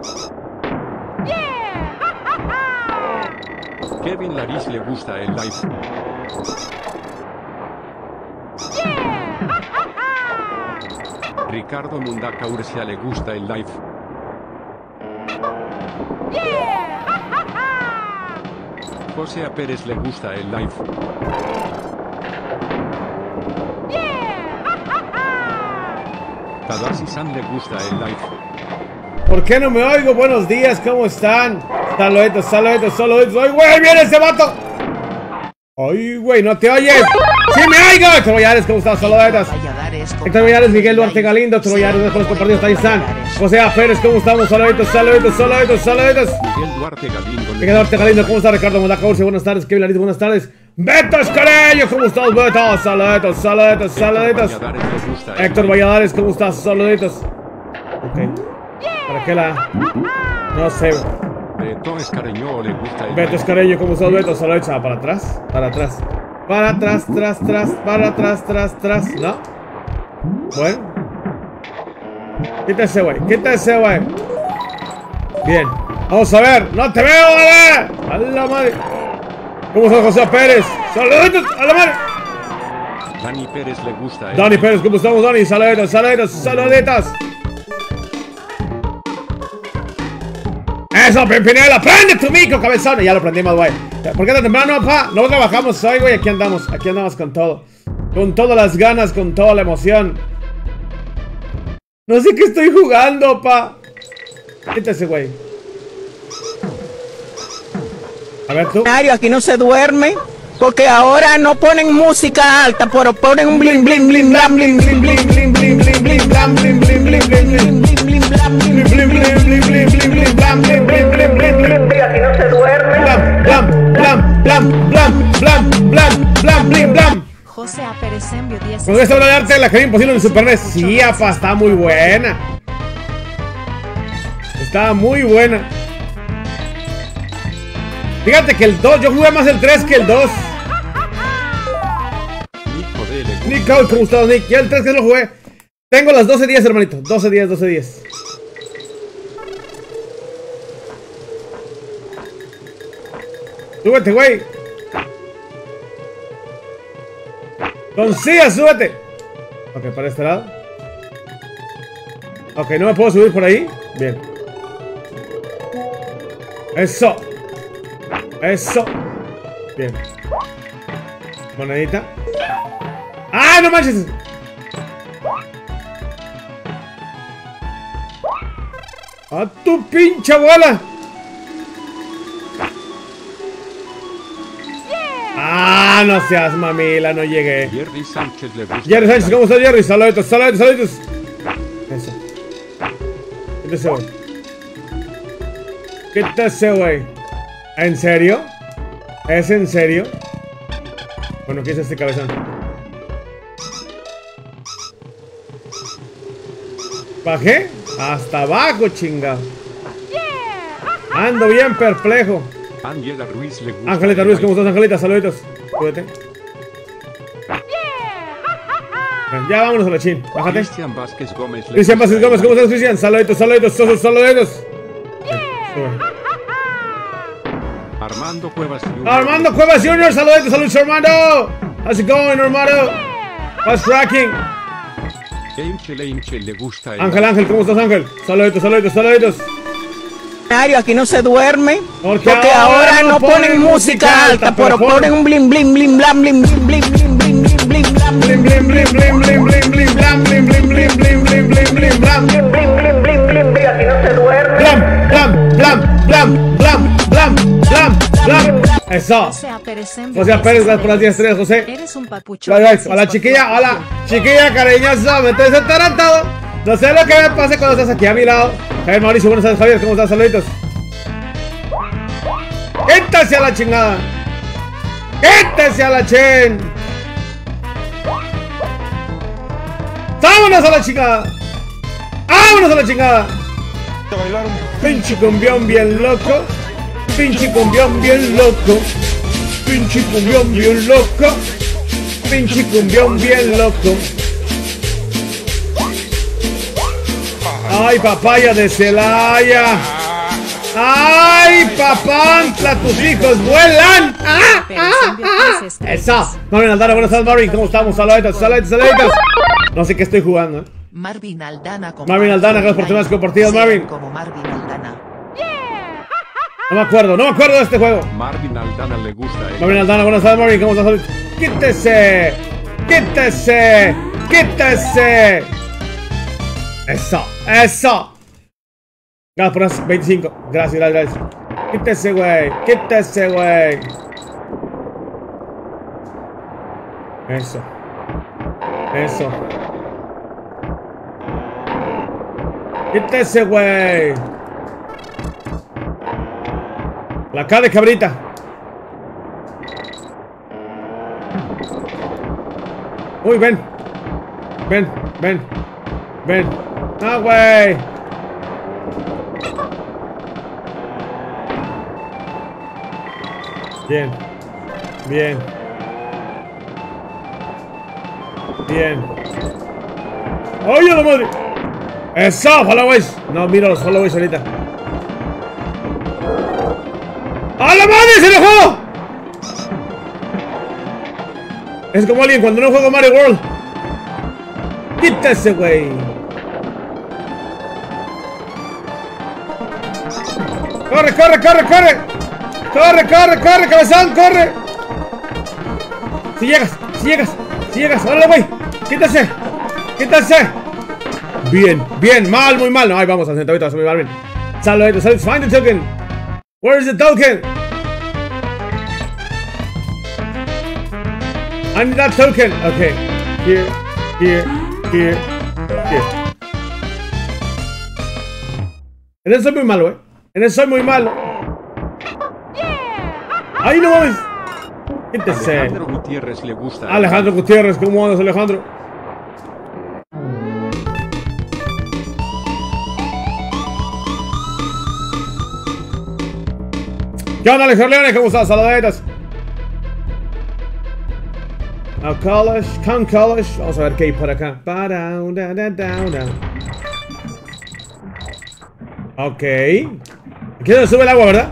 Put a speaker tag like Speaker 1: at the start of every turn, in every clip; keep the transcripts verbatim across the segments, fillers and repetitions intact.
Speaker 1: Kevin Laris le gusta el live. Ricardo Mundaca Urcia le gusta el live. José A. Pérez le gusta el live. Tadashi San le gusta el live.
Speaker 2: ¿Por qué no me oigo? Buenos días, ¿cómo están? Saluditos, saluditos, saluditos. ¡Ay, güey! ¡Viene ese vato! ¡Ay, güey! ¡No te oyes! ¡Sí me oigo! Héctor Valladares, ¿cómo estás? Saluditos. Héctor Valladares, Miguel Duarte Galindo, Héctor Valladares, de los compartidos, ahí están. José A. Pérez, ¿cómo estamos? Saluditos, saluditos, saluditos, saluditos.
Speaker 1: Miguel Duarte Galindo.
Speaker 2: Miguel Duarte Galindo, ¿cómo está? Ricardo Mundaca Urcia, buenas tardes. Kevin Laris, buenas tardes. Beto Escareño, ¿cómo estás, Beto? Saluditos, saluditos, saluditos. Héctor Valladares, ¿cómo estás? Saluditos. Ok. ¿Para qué la...? No sé.
Speaker 1: Beto Escareño le gusta el
Speaker 2: Beto Escareño, ¿cómo estás, Beto? Saluditos. Ah, para atrás, para atrás. Para atrás, tras, tras, para atrás, tras, tras. ¿No? Bueno. Quita ese güey, quita ese güey. Bien. Vamos a ver. ¡No te veo, vale! ¡A la madre! ¿Cómo estás, José Pérez? ¡Saluditos! ¡A la madre!
Speaker 1: Dani Pérez le gusta el
Speaker 2: Dani Pérez, ¿cómo estamos, Dani? Saluditos, saluditos, saluditos. Eso, Pimpinela, prende tu micro, cabezón. Ya lo prendimos, güey. ¿Por qué tan temprano, pa? No trabajamos hoy, güey. Aquí andamos, aquí andamos con todo. Con todas las ganas, con toda la emoción. No sé qué estoy jugando, pa. Quítese, güey. A ver, tú.
Speaker 3: Aquí no se duerme. Porque ahora no ponen música alta, pero ponen un bling bling bling blam bling bling bling bling bling bling bling blam bling bling bling bling bling bling blam bling bling bling bling bling bling bling blam bling bling bling bling bling. Aquí no se duerme.
Speaker 2: Blam blam blam blam blam blam blam blam bling blam.
Speaker 4: José A. Pérez envió diez.
Speaker 2: Con esta obra de arte la que imposible en Super N E S. Sí, apa, está muy buena. Está muy buena. Fíjate que el dos, yo jugué más el tres que el dos. Nick, ¿cómo estás, Nick? Ya el tres que no lo jugué. Tengo las doce diez, hermanito. doce diez, doce diez. Súbete, güey. Consiga, súbete. Ok, para este lado. Ok, no me puedo subir por ahí. Bien. Eso. Eso. Bien. Monedita. ¡Ah, no manches! ¡A tu pinche bola! ¡Ah, no seas mamila! No llegué.
Speaker 1: Jerry Sánchez le gusta.
Speaker 2: Jerry Sánchez, ¿cómo estás, Jerry? Saluditos, saluditos, saluditos. Eso. Quítese, güey. Quítese, güey. ¿En serio? ¿Es en serio? Bueno, ¿qué es este cabezón? ¿Bajé? Hasta abajo, chinga. Ando bien perplejo.
Speaker 1: Ángela Ruiz le gusta.
Speaker 2: Angelita Ruiz, ¿cómo estás, Angelita? Saluditos. Cuídate. Ya vámonos a la chin. Bájate.
Speaker 1: Cristian Vázquez Gómez.
Speaker 2: Cristian Vázquez Gómez, ¿cómo estás, Cristian? Saluditos, saluditos, saluditos, saluditos.
Speaker 1: Armando Cuevas Junior
Speaker 2: Armando Cuevas Junior, saluditos, saludos, Armando. How's it going, Armando? What's cracking?
Speaker 1: Angel Angel le gusta el
Speaker 2: Ángel, Ángel, ¿cómo estás, Ángel? Saluditos, saluditos, saluditos.
Speaker 3: Aquí no se duerme.
Speaker 2: Porque,
Speaker 3: porque ahora, ahora no ponen, ponen música alta, pero ponen un bling bling bling blam bling bling bling bling bling bling bling blam
Speaker 2: bling bling bling bling bling bling bling blam bling bling bling bling bling bling bling blam
Speaker 3: bling bling bling bling bling. Aquí no se duerme.
Speaker 2: Blam blam blam blam blam blam blam blam. Eso.
Speaker 4: José A. Pérez,
Speaker 2: José A. Pérez, gracias por las diez estrellas, José.
Speaker 4: Eres un papucho.
Speaker 2: Hola, chiquilla, hola, chiquilla cariñosa, me estoy atarantado. No sé lo que me pase cuando estás aquí a mi lado. Javier Mauricio, buenas tardes, Javier, ¿cómo estás? Saluditos. ¡Quéntese a la chingada! ¡Quéntese a la chen! ¡Vámonos a la chingada! ¡Vámonos a la chingada! Pinche cumbión bien loco. Pinche cumbión bien loco. Pinche cumbión bien loco. Pinche cumbión bien loco. Ay, papaya de Celaya. ¡Ay, papantla! ¡Tus hijos vuelan! ¡Ah! ¡Ah! ¡Ah! ¡Eso! Marvin Aldana, buenas tardes, Marvin. ¿Cómo estamos? Saluditos, saluditos, saluditos. No sé qué estoy jugando, ¿eh?
Speaker 5: Marvin Aldana.
Speaker 2: Marvin Aldana, gracias por temas compartidos, Marvin.
Speaker 5: Como Marvin Aldana.
Speaker 2: No me acuerdo, no me acuerdo de este juego.
Speaker 1: Marvin Aldana le gusta el
Speaker 2: Marvin Aldana, buenas tardes, Marvin. ¿Cómo estás? ¡Quítese! ¡Quítese! ¡Quítese! Eso, eso. Gracias por las veinticinco. Gracias, gracias, gracias. Quítese, güey. Quítese, güey. Eso. Eso. Quítese, güey. La cara de cabrita. Uy, ven. Ven, ven. Ven. Ah, güey. Bien. Bien. Bien. ¡Oye, la madre! ¡Eso! ¡Followays! No, miro los followays ahorita. ¡A la madre! ¡Se enojó! Es como alguien cuando no juega Mario World. ¡Quítese, güey! ¡Corre, corre, corre, corre! ¡Corre, corre, corre, cabezón! ¡Corre! Si llegas, si llegas, si llegas. ¡Órale, güey! ¡Quítese! ¡Quítese! Bien, bien, mal, muy mal. No, ahí vamos, a centavito, muy mal, bien. Saludos, saludos, find the token. Where is the token? I need that token. Okay. Here, here, here, here. En eso soy muy malo, eh. En eso soy muy malo. ¡Ay, no mames! Quítese.
Speaker 1: Alejandro Gutiérrez le gusta.
Speaker 2: Alejandro Gutiérrez, ¿cómo andas, Alejandro? ¿Qué onda, Alejandro Leones? ¿Cómo estás? Saluditos. A college, con college. Vamos a ver qué hay por acá. Ok. Aquí es donde sube el agua, ¿verdad?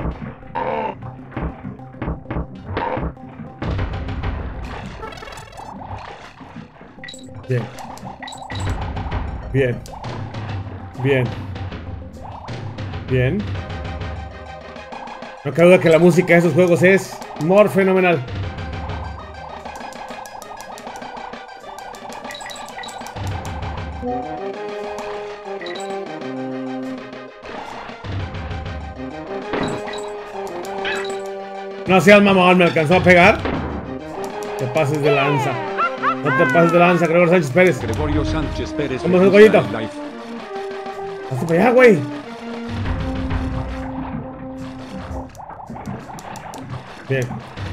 Speaker 2: Bien. Bien. Bien. Bien. No cabe duda que la música de estos juegos es muy fenomenal. No seas mamón, me alcanzó a pegar. Te pases de lanza. No te pases de lanza, Gregorio Sánchez Pérez.
Speaker 1: Gregorio Sánchez Pérez.
Speaker 2: ¿Cómo
Speaker 1: le
Speaker 2: es el
Speaker 1: gusta
Speaker 2: gollito?
Speaker 1: el live.
Speaker 2: Hazte para allá, güey. Bien.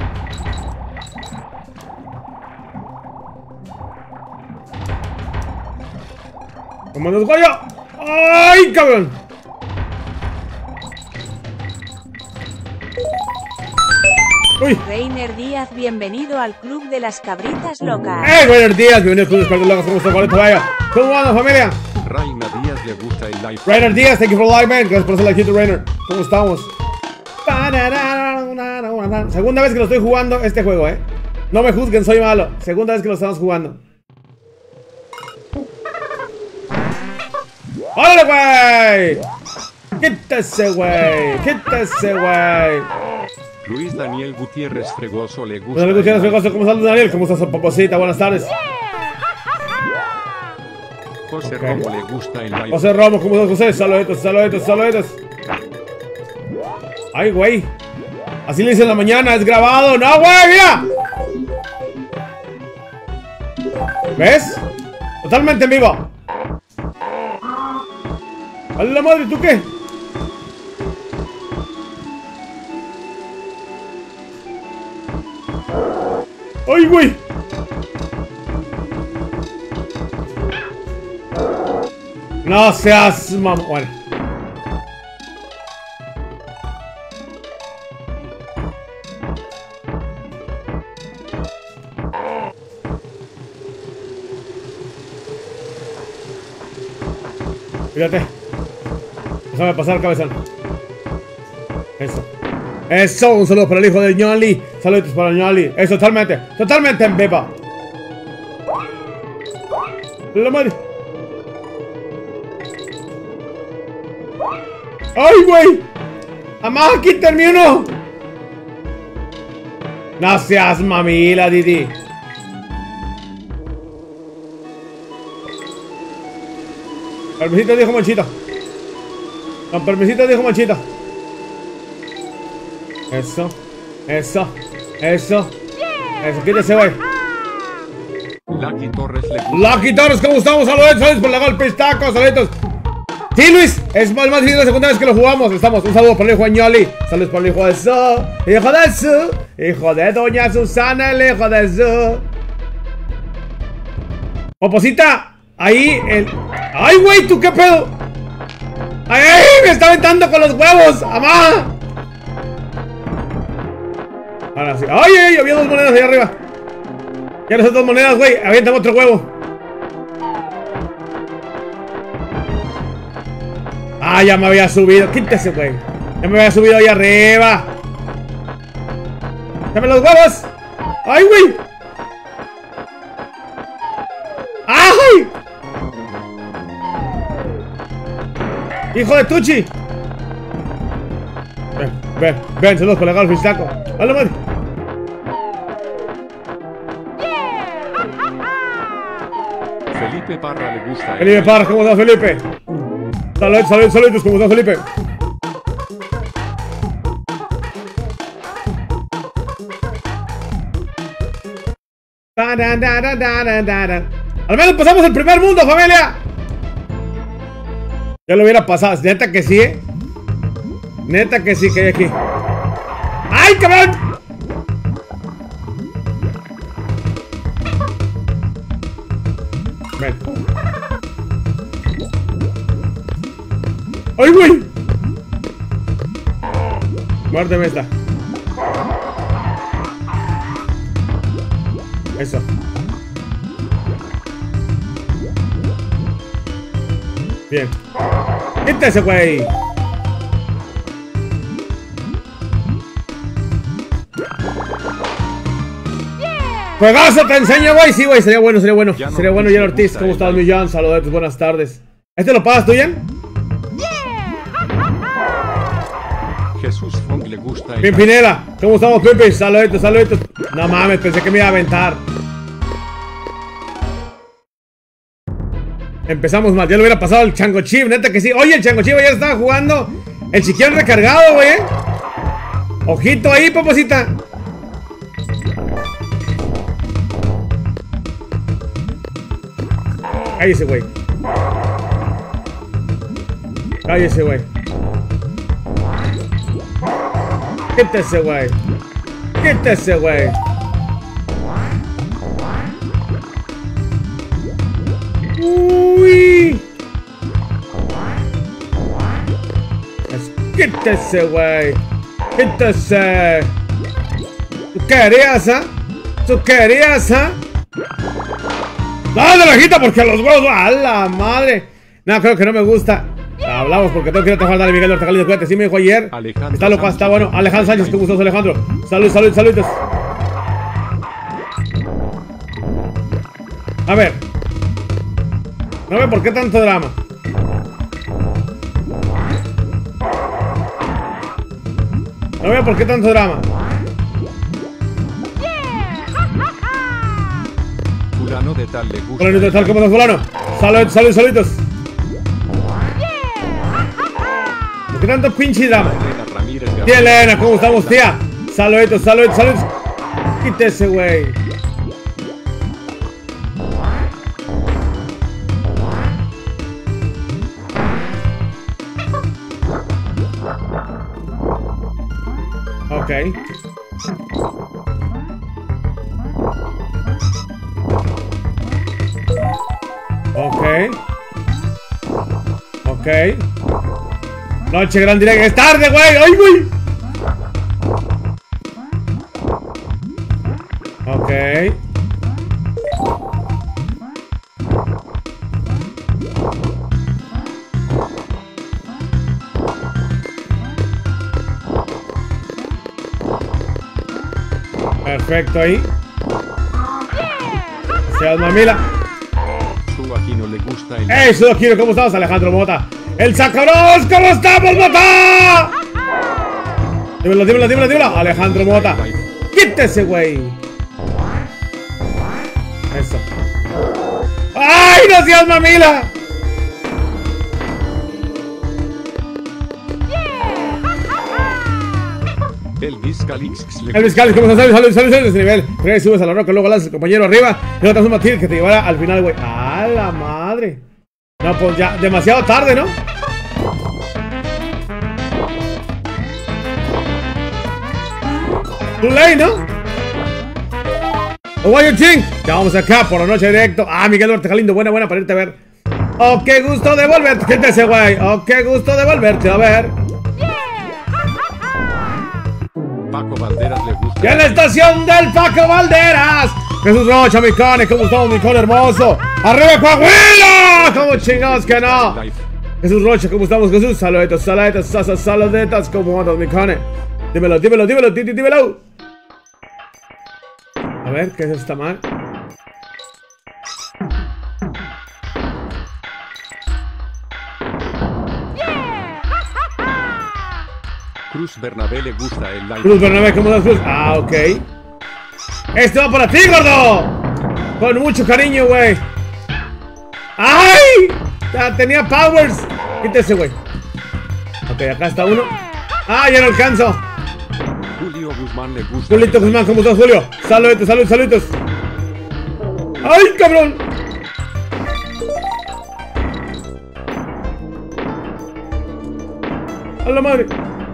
Speaker 2: ¿Cómo nos goyo? ¡Ay, cabrón! ¡Uy!
Speaker 6: Reiner Díaz, bienvenido al Club de las Cabritas Locas.
Speaker 2: ¡Eh, buenos días! Bienvenido al Club de las Cabritas Locas. ¿Cómo está, Juanito Vaya? ¿Cómo andan, familia?
Speaker 1: Raina Díaz le gusta el live.
Speaker 2: Rainer Díaz, thank you for the live, man. Gracias por hacer la hit, Rainer. ¿Cómo estamos? Segunda vez que lo estoy jugando este juego, eh. No me juzguen, soy malo. Segunda vez que lo estamos jugando. ¡Órale, güey! ¡Quítese, güey! ¡Quítese, güey!
Speaker 1: Luis Daniel Gutiérrez Fregoso le gusta.
Speaker 2: Daniel Gutiérrez Fregoso, ¿cómo estás, Daniel? ¿Cómo estás, paposita? Buenas tardes.
Speaker 1: José
Speaker 2: Okay.
Speaker 1: Romo le gusta el live.
Speaker 2: José Romo, ¿cómo estás, José? Saluditos, saluditos, saluditos. Ay, güey. Así le hice en la mañana, es grabado. ¡No, güey! ¡Mira! ¿Ves? Totalmente en vivo. ¡A la madre! ¿Tú qué? ¡Ay, güey! No seas mamón. Bueno. Fíjate. Déjame pasar, cabezón. Eso. Eso, un saludo para el hijo de ñoli. Saludos para el ñoli. Eso, totalmente. Totalmente en viva. La madre. ¡Ay, güey! ¡Amá, aquí termino! No seas mamila, Didi. Permisito dijo Manchita. Con permisito dijo Manchita. Eso. Eso. Eso. Eso, quítese, güey.
Speaker 1: Lucky Torres le gusta.
Speaker 2: Lucky Torres, ¿cómo estamos? Saludos, saludos por la golpe, tacos, saludos. Sí, Luis, es más, más bien la segunda vez que lo jugamos. Estamos, un saludo para el hijo de ñoli. Saludos para el hijo de su. Hijo de su. Hijo de doña Susana, el hijo de su. Poposita, ahí el. ¡Ay, güey! ¿Tú qué pedo? ¡Ay, ay! ¡Me está aventando con los huevos! ¡Amá! Ahora sí. ¡Ay, ay! Había dos monedas ahí arriba. Ya no son dos monedas, güey. Aviéntame otro huevo. Ah, ya me había subido. Quítese, güey. Ya me había subido ahí arriba. ¡Dame los huevos! ¡Ay, güey! ¡Ay! ¡Hijo de Tucci! Ven, ven, ven, saludos por el golf, taco. ¡Hola, madre!
Speaker 1: Felipe Parra le gusta el
Speaker 2: Felipe Parra, ¿cómo estás, Felipe? Saludos, saludos, saludos, ¿cómo estás, Felipe? Al menos pasamos el primer mundo, familia. Ya lo hubiera pasado, neta que sí, ¿eh? Neta que sí que hay aquí. ¡Ay, cabrón! Ven. ¡Ay, güey! Muérdeme esta. Eso. Bien. Quítese, güey. Juegazo, te enseño, güey. Sí, güey, sería bueno, sería bueno.
Speaker 1: Ya no
Speaker 2: sería bueno, Jan Ortiz. ¿Cómo estás, mi Jan? Saludos, buenas tardes. ¿Este lo pagas tú, Jan?
Speaker 1: Jesús Fong le gusta el
Speaker 2: Pimpinela, ¿cómo estamos, Pimpin? Saluditos, saluditos. No mames, pensé que me iba a aventar. Empezamos mal, ya lo hubiera pasado el Chango Chip, neta que sí. Oye, el Chango Chip ya estaba jugando el chiquión recargado, güey. Ojito ahí, paposita. Cállese, güey. Cállese, güey. Quítese, güey. Quítese, güey. Uy. Quítese, güey. Quítese. ¿Tú querías, ah? ¿Tú querías, ah? ¡Dale, lejita! Porque los huevos... ¡A la madre! No, creo que no me gusta. Hablamos porque tengo que ir a trabajar. Dale, Miguel Hortagalindo, cuídate. Sí me dijo ayer.
Speaker 1: Alejandro
Speaker 2: Está loco, está bueno. Alejandro Sánchez, ¿cómo estás, Alejandro? Salud, salud, saludos. A ver. No ve por qué tanto drama. No veo por qué tanto drama.
Speaker 1: Fulano de tal le gusta
Speaker 2: Fulano de tal, ¿cómo estás, fulano? Salud, salud, saluditos. ¿Por qué tanto pinche drama?
Speaker 1: Elena Ramírez de
Speaker 2: Tía Elena, ¿cómo estamos, tía? Saluditos, saluditos, saluditos. Quítese, güey. Ok. Ok. Ok. Noche gran directo. ¡Es tarde, güey! ¡Ay, güey! Ok. Perfecto ahí. Seas mamila.
Speaker 1: Su aquí no le gusta el
Speaker 2: ¡Ey, Sudoquino! ¿Cómo estamos, Alejandro Mota? ¡El Sacaros! ¿Cómo estamos, Mota? Dímelo, dímelo, dímelo, dímelo. Alejandro Mota. ¡Quítese, güey! Eso. ¡Ay, no seas mamila!
Speaker 1: Elvis Calix le
Speaker 2: Elvis Calix, ¿cómo estás? Saludos, saludos, saludos de nivel. Creo subes a la roca, luego lanzas al compañero arriba y no te haces un matil que te llevará al final, güey. ¡A la madre! No, pues ya, demasiado tarde, ¿no? Too late, ¿no? Oh, what you think? Ya vamos acá por la noche directo. Ah, Miguel Ortega lindo, buena, buena para irte a ver. Oh, qué gusto de volverte. ¿Qué te hace, güey? Oh, qué gusto de volverte a ver.
Speaker 1: Paco Valderas le gusta.
Speaker 2: ¡Y en la estación del Paco Valderas! Jesús Rocha, mi cane, ¿cómo estamos, mi cane hermoso? ¡Arriba, Coahuila! ¿Cómo chingados que no? Jesús Rocha, ¿cómo estamos, Jesús? Saluditos, saluditos, saluditos, saluditos, ¿cómo andas, mi cane? Dímelo, dímelo, dímelo, dímelo, dímelo. A ver, ¿qué es esta mal?
Speaker 1: Cruz Bernabé le gusta el live.
Speaker 2: Cruz Bernabé, ¿cómo das, Cruz? Ah, ok. Este va para ti, gordo. Con mucho cariño, güey. ¡Ay! Ya tenía powers. Quítese, güey. Ok, acá está uno. Ah, ya no alcanzo.
Speaker 1: Julio Guzmán le gusta.
Speaker 2: Julito Guzmán, ¿cómo estás, Julio? Saluditos, saluditos, saluditos. ¡Ay, cabrón! ¡A la madre!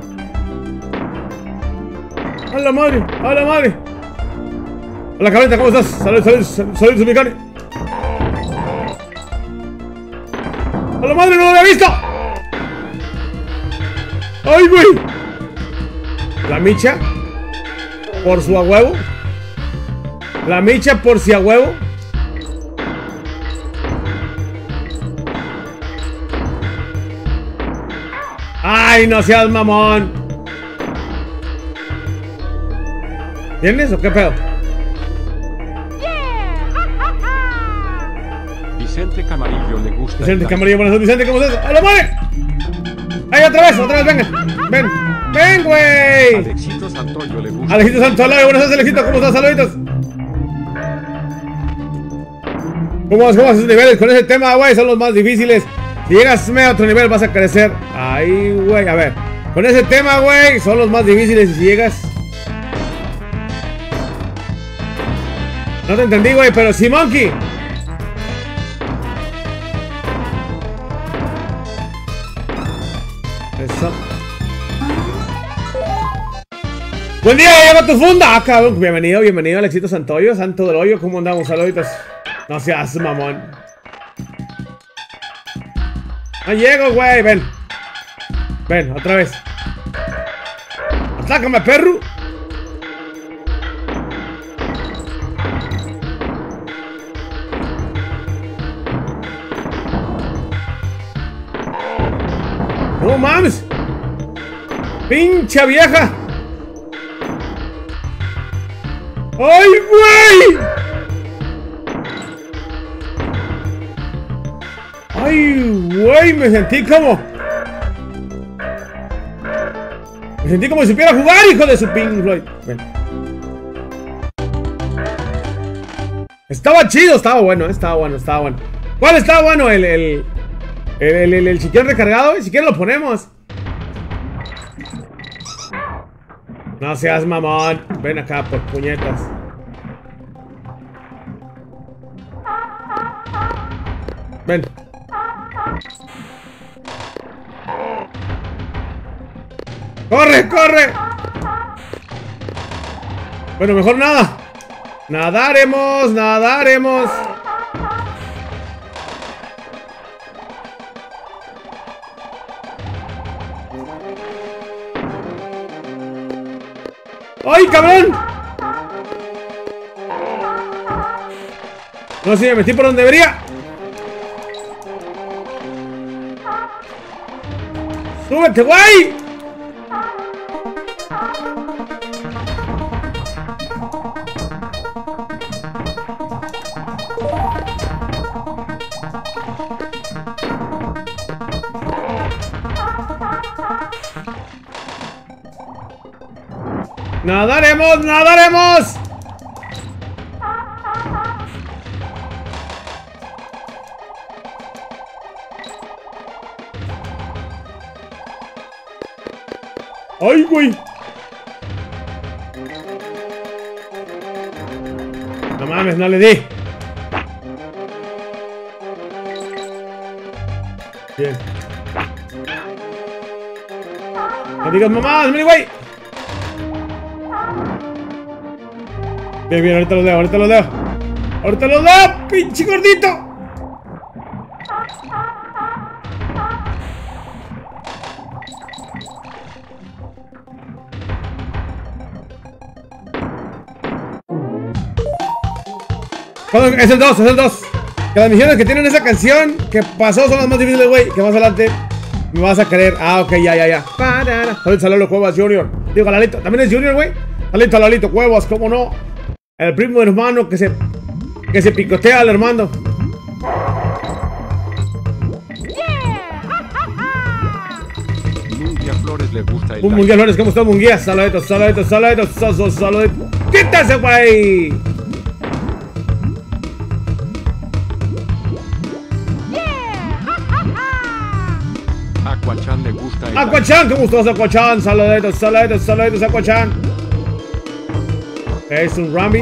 Speaker 2: ¡A la madre! ¡A la madre! Hola, cabrita, ¿cómo estás? Saludos, saludos, saludos, mi cane. ¡A la madre, no lo había visto! ¡Ay, güey! La micha. Por su a huevo. La micha por si a huevo. ¡Ay, no seas mamón! ¿Tienes o qué pedo?
Speaker 1: Vicente Camarillo le gusta.
Speaker 2: Vicente Camarillo, buenas noches, Vicente, ¿cómo estás? ¡A la madre! ¡Ay, otra vez, otra vez, venga! ¡Ven! ¡Ven, güey!
Speaker 1: Alexito Santoyo le gusta.
Speaker 2: Alexito Santoyo, buenas noches, Alexito, ¿cómo estás? Saluditos. ¿Cómo vas, cómo vas esos niveles? Con ese tema, güey, son los más difíciles. Si llegas a otro nivel vas a crecer. Ahí, güey, a ver. Con ese tema, güey, son los más difíciles. Y si llegas... No te entendí, güey, pero sí, Monkey. Eso. Buen día, llegó tu funda. Ah, cabrón, bienvenido, bienvenido, Alexito Santoyo, Santo del Hoyo. ¿Cómo andamos? Saluditos. No seas mamón. No llego, güey, ven. Ven, otra vez. Atácame, perro. No mames. Pincha vieja. ¡Ay, güey! ¡Ay, güey! Me sentí como... Me sentí como si supiera jugar, hijo de su Pink Floyd. Ven. Estaba chido, estaba bueno, estaba bueno, estaba bueno. ¿Cuál estaba bueno? El... El, el, el, el, el chiquión recargado, si quieres lo ponemos. No seas mamón. Ven acá por puñetas. Ven. ¡Corre, corre! Bueno, mejor nada. Nadaremos, nadaremos. ¡Ay, cabrón! No sé si me metí por donde debería. ¡Súbete, güey! ¡Nadaremos, nadaremos! ¡Ay, güey! No mames, no le di. Bien. No digas mamás, mire, güey. Bien, bien, ahorita los leo, ahorita los leo. Ahorita los leo, pinche gordito. Es el dos, es el dos. Que las misiones que tienen esa canción que pasó son las más difíciles, güey. Que más adelante me vas a querer. Ah, ok, ya, ya, ya. Saludos a Lalo Cuevas Junior. Digo, a Lalito. También es Junior, güey. Lalito, Lalito Cuevas, cómo no. El primo hermano que se Que se picotea al hermano.
Speaker 1: Munguía Flores le gusta el
Speaker 2: Un Munguía Flores, ¿cómo está Munguía? Saluditos, saluditos, saluditos, saluditos, saluditos. ¡Quítase, güey!
Speaker 1: Aquachan le gusta el
Speaker 2: Aquachan, ¿cómo estás, Aquachan? Saluditos, saluditos, saluditos, Aquachan. Es un Rambi.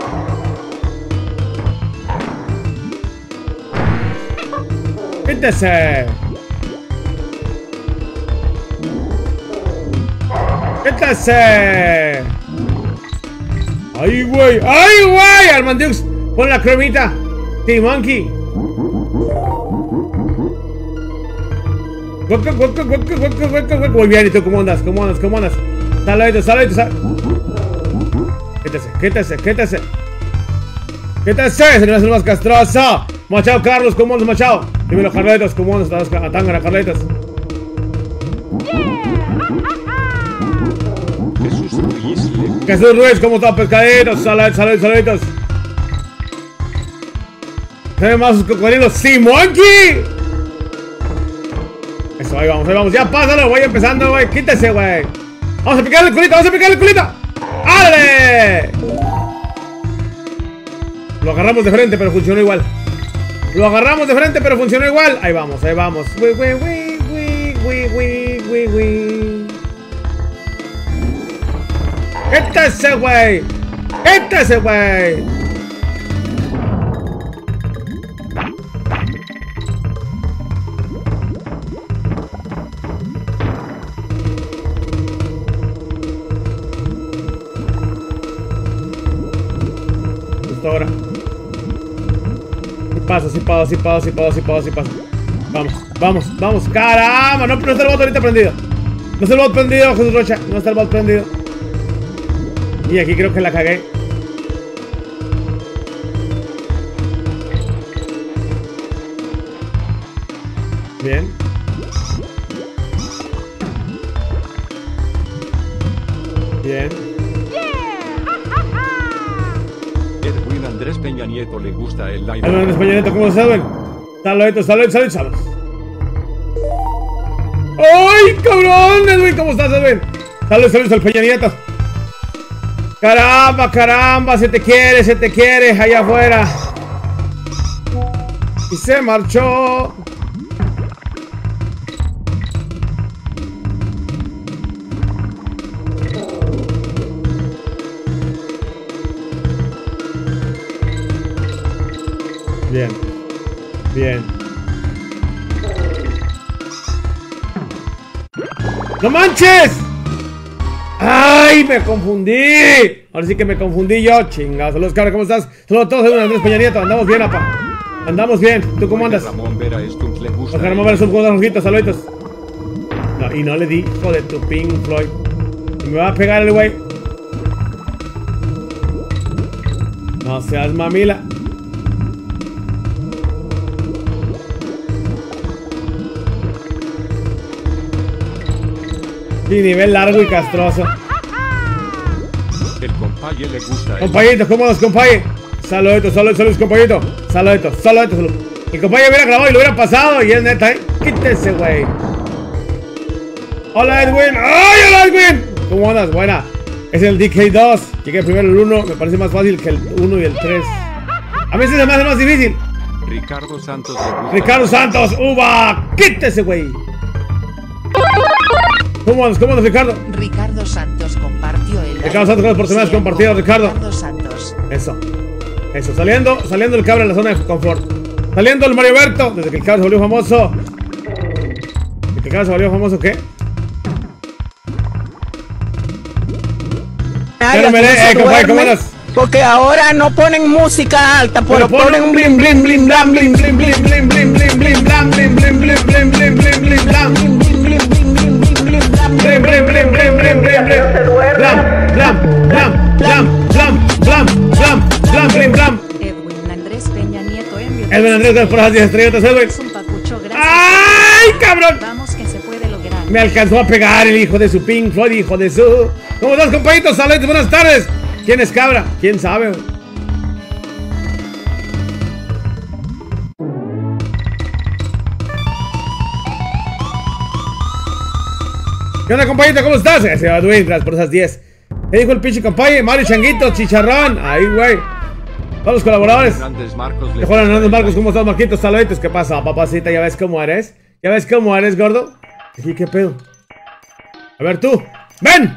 Speaker 2: Quítese. Quítese. Ay, güey. Ay, güey. Armandux, pon la cremita. T-Monkey. Muy bien, ¿y tú cómo andas? ¿Cómo andas? ¿Cómo andas? Saluditos, saluditos, saluditos. Quítese, quítese, quítese. Quítese, se le hace más castroso. Machado Carlos, ¿cómo andas, Machado? Dímelo, Carletos, ¿cómo andas? Estás a Tangana, Carletos.
Speaker 1: Jesús Ruiz le gusta.
Speaker 2: Jesús Ruiz, ¿cómo estás, pescaditos? Saluditos, saluditos, saluditos. Tenemos más sus cocodrilos. ¡Sí, Monkey! Eso, ahí vamos, ahí vamos. Ya pásalo, voy empezando, güey. Quítese, güey. Vamos a picarle el culito, vamos a picarle el culito. ¡Ándale! Lo agarramos de frente, pero funcionó igual. Lo agarramos de frente, pero funcionó igual. Ahí vamos, ahí vamos. Wi, wi, wi, wi, wi, wi, wi, wi. ¡Quítese, güey! ¡Quítese, güey! Justo ahora. Sí pasa, sí pasa, sí pasa, sí pasa, sí pasa, sí pasa. Vamos, vamos, vamos. ¡Caramba! No, no está el bot ahorita prendido. No está el bot prendido, Jesús Rocha. No está el bot prendido. Y aquí creo que la cagué. Bien. Bien.
Speaker 1: Edwin Andrés Peña Nieto le gusta el live.
Speaker 2: Hola, Peña Nieto, ¿cómo saben? Saluditos, saluditos, saluditos, saluditos. ¡Ay, cabrón! Edwin, ¿cómo estás, Edwin? Saludos, saludos al Peña Nieto. Caramba, caramba, se te quiere, se te quiere allá afuera. Y se marchó. Bien, bien. ¡No manches! ¡Ay, me confundí! Ahora sí que me confundí yo. Chingados. Saludos, cabrón, ¿cómo estás? Saludos a todos, soy Andrés Peña Nieto. Andamos bien, apa. Andamos bien. ¿Tú cómo andas?
Speaker 1: Ramón Vera Stunt le gusta.
Speaker 2: Oscar Ramón Vera Stunt, unos rojitos, saluditos. No, y no le di, hijo de tu Pink Floyd. Y me va a pegar el güey. No seas mamila. Sí, nivel largo y castroso.
Speaker 1: El compañero le gusta el
Speaker 2: Compañitos, ¿cómo los compañeros? Saluditos, saluditos, saluditos, compañitos. Saluditos, saluditos, saluditos. El compañero hubiera grabado y lo hubiera pasado y es neta, ¿eh? Quítese, güey. Hola Edwin. ¡Ay, hola Edwin! ¿Cómo andas? Buena. Es el D K dos. Llegué primero el uno. Me parece más fácil que el uno y el tres. A veces se me hace más difícil.
Speaker 1: Ricardo Santos le gusta.
Speaker 2: Ricardo Santos. ¡Uva! ¡Quítese, güey! ¿Cómo andas? ¿Cómo andas, Ricardo?
Speaker 5: Ricardo Santos compartió el
Speaker 2: Ricardo Santos, gracias por ser más compartido, Ricardo.
Speaker 5: Ricardo Santos.
Speaker 2: Eso. Eso. Saliendo, saliendo el cabra de la zona de confort. Saliendo el Mario Berto. Desde que el cabra se volvió famoso. ¿Desde que el cabra se volvió famoso qué?
Speaker 3: Ay,
Speaker 2: Pero me
Speaker 3: aquí
Speaker 2: le-
Speaker 3: no se
Speaker 2: eh, compadre, ¿cómo
Speaker 3: duerme,
Speaker 2: andas?
Speaker 3: porque ahora no ponen música alta, pero
Speaker 2: Pero
Speaker 3: ponen un blim blim blim blam blim blim blim blim blim blim blim blam blim blim blim blim blim blim blim blam blim blim blim blim blim blim blam
Speaker 2: Blim, blim, blim, blim, blim, blim, blim. Blam, blam, blam, blam, blam, blam, blam, blam, blim, blam.
Speaker 4: Edwin Andrés Peña Nieto envió
Speaker 2: Edwin Andrés, gracias por las diez estrellitas, Edwin.
Speaker 4: Es un papucho, gracias.
Speaker 2: ¡Ay, cabrón!
Speaker 4: Vamos que se puede lograr.
Speaker 2: Me alcanzó a pegar el hijo de su Pink Floyd, hijo de su... ¿Cómo estás, compañitos? Saludos, buenas tardes. ¿Quién es cabra? ¿Quién sabe? ¿Qué onda, compañito? ¿Cómo estás? Ese Edwin, gracias por esas diez. ¿Qué dijo el pinche compañero? Mario Changuito, Chicharrón. Ahí, güey. Todos los colaboradores.
Speaker 1: Hernández Marcos le
Speaker 2: Mejor
Speaker 1: gusta
Speaker 2: Hernández
Speaker 1: el
Speaker 2: Marcos,
Speaker 1: live.
Speaker 2: ¿cómo estás, Marquitos? Saluditos, ¿qué pasa, papacita? ¿Ya ves cómo eres? ¿Ya ves cómo eres, gordo? ¿Y qué pedo? A ver tú, ¡ven!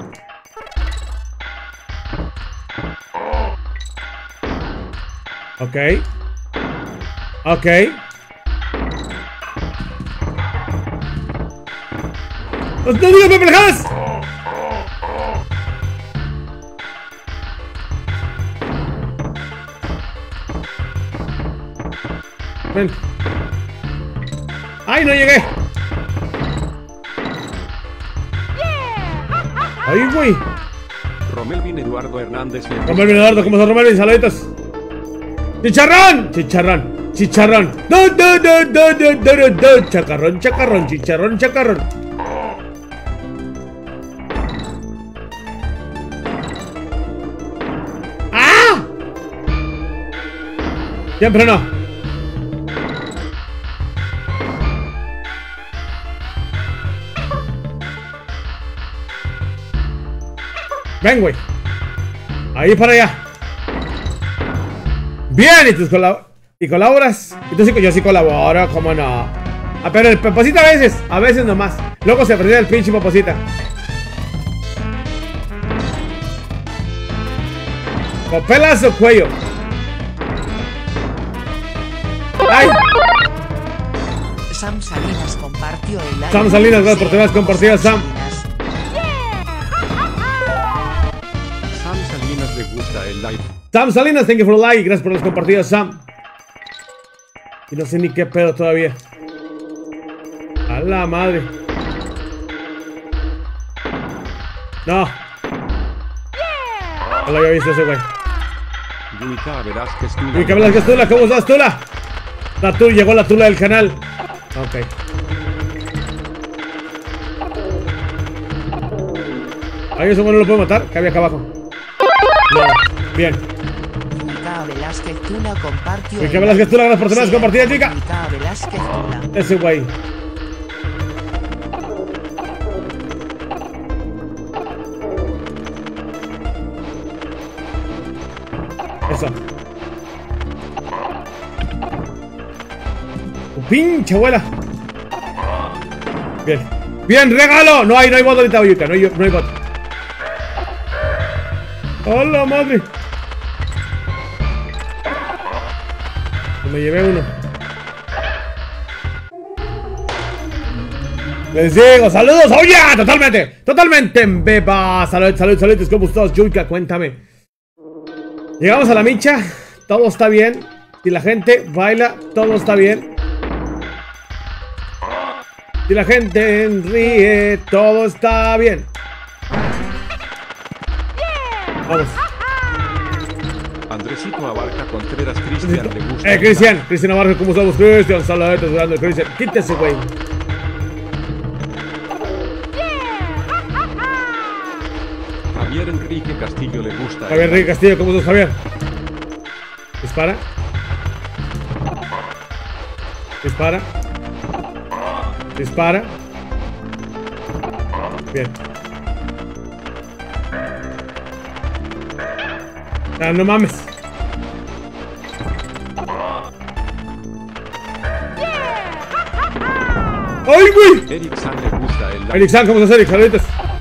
Speaker 2: Ok. Ok. ¡No, no digas pendejadas! Ven. ¡Ay, no llegué! ¡Ay, güey!
Speaker 1: Romelvin Eduardo Hernández le
Speaker 2: Romero Eduardo, ¿cómo estás, Romero? Saluditos. ¡Chicharrón! Chicharrón, chicharrón. ¡No, no, no, no, no, no, no, no! Chacarrón, chacarrón, chicharrón, chacarrón. ¡Ah! Siempre no. Ven, güey. Ahí para allá. Bien, y tú colab y colaboras. Y tú sí, yo sí colaboro, cómo no. Ah, pero el Peposita a veces, a veces nomás. Luego se perdió el pinche Peposita. Con pelazo cuello. Ay,
Speaker 5: Sam Salinas compartió el live.
Speaker 2: Sam Salinas, gracias por tener compartido, Sam.
Speaker 5: Salinas.
Speaker 1: Sam Salinas le gusta el live.
Speaker 2: Sam Salinas, thank you for the like. Gracias por los compartidos, Sam. Y no sé ni qué pedo todavía. A la madre. No. No lo había visto ese güey.
Speaker 1: Yumika Velázquez Tula.
Speaker 2: Y que hablas que es Tula, ¿cómo estás, Tula? La Tula, llegó la Tula del canal. Ok. Ahí eso bueno lo puedo matar, que había acá abajo. No, bien.
Speaker 5: Yumika Velázquez Tula compartió
Speaker 2: Y
Speaker 5: el
Speaker 2: que hablas que es Tula, gracias por tener
Speaker 5: Sí,
Speaker 2: compartidas, chica.
Speaker 5: Yumika Velázquez Tula.
Speaker 2: Ese güey. Eso. Tu pinche abuela. Bien. Bien, regalo. No hay, no hay bot ahorita, Oyuka. No hay, no hay bot. ¡Hola, madre! Me llevé uno. Les digo, saludos, oye, totalmente, totalmente, beba, salud, salud, saludos, ¿cómo estás, Yuika? Cuéntame. Llegamos a la micha, todo está bien, si la gente baila, todo está bien. Si la gente ríe, todo está bien. Vamos.
Speaker 1: Andresito Abarca Contreras Cristian le gusta.
Speaker 2: Eh, Cristian, Cristian Navarro, ¿cómo estamos, Cristian? Saludos, grande, Cristian, quítese, güey.
Speaker 1: Javier Enrique Castillo le gusta.
Speaker 2: Javier Enrique Castillo, ¿cómo estás, Javier? Dispara. Dispara. Dispara. Bien. Ah, no mames. ¡Ay, güey!
Speaker 1: Eric San le gusta el like.
Speaker 2: Eric San, ¿cómo estás, Eric? Saluditos.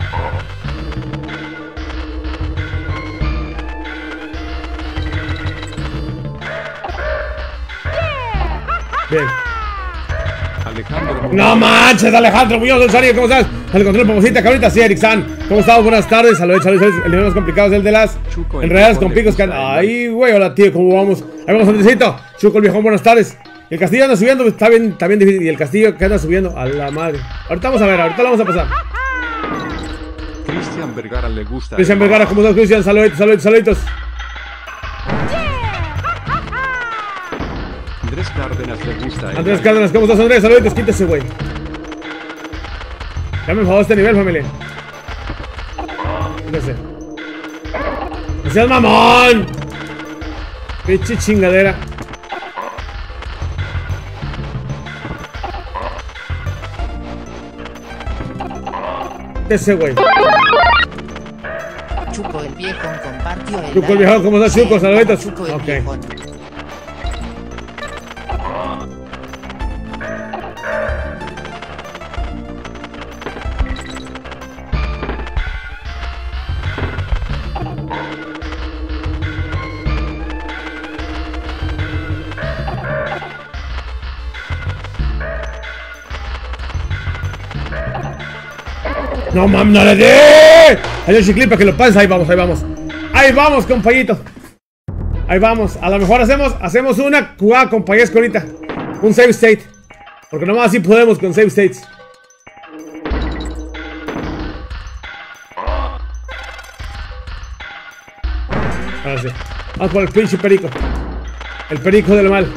Speaker 2: Bien.
Speaker 1: Alejandro
Speaker 2: No manches, Alejandro Muñoz del Sario, ¿cómo estás? Al control pomosita, cabrita, sí, Eric San. ¿Cómo estamos? Buenas tardes, saludos, saludos, saludos. El nivel más complicado es el de las
Speaker 1: Chuco, el
Speaker 2: enredadas
Speaker 1: viejón
Speaker 2: con
Speaker 1: le
Speaker 2: picos que
Speaker 1: gusta
Speaker 2: andan.
Speaker 1: el
Speaker 2: Ay, güey, hola tío, ¿cómo vamos? Ahí vamos, Andresito. Chuco, el viejón, buenas tardes. El castillo anda subiendo, está bien, está bien difícil. Y el castillo que anda subiendo, a la madre. Ahorita vamos a ver, ahorita lo vamos a pasar.
Speaker 1: Cristian Vergara le gusta
Speaker 2: Cristian
Speaker 1: el
Speaker 2: Vergara, ¿cómo estás, Cristian? Saluditos, saluditos, saluditos.
Speaker 1: Andrés Cárdenas le gusta el
Speaker 2: Andrés
Speaker 1: like.
Speaker 2: Cárdenas, ¿cómo estás, Andrés? Saluditos, quítese, güey. Ya me enfadó este nivel, familia. Quítese. ¡No seas mamón! Pinche chingadera. Quítese, güey.
Speaker 5: Chuco el viejo compartió el
Speaker 2: Chuco el
Speaker 5: like.
Speaker 2: viejo, ¿cómo estás, Chuco?
Speaker 5: Sí,
Speaker 2: Saluditos.
Speaker 5: Chuco el
Speaker 2: Ok.
Speaker 5: viejón.
Speaker 2: No mames, no le dé. Hay un chiclín para que lo pases. Ahí vamos, ahí vamos. Ahí vamos, compañito. Ahí vamos. A lo mejor hacemos, hacemos una jugada con Payesco ahorita. Un save state. Porque nomás así podemos con save states. Ahora sí. Vamos por el pinche perico. El perico del mal.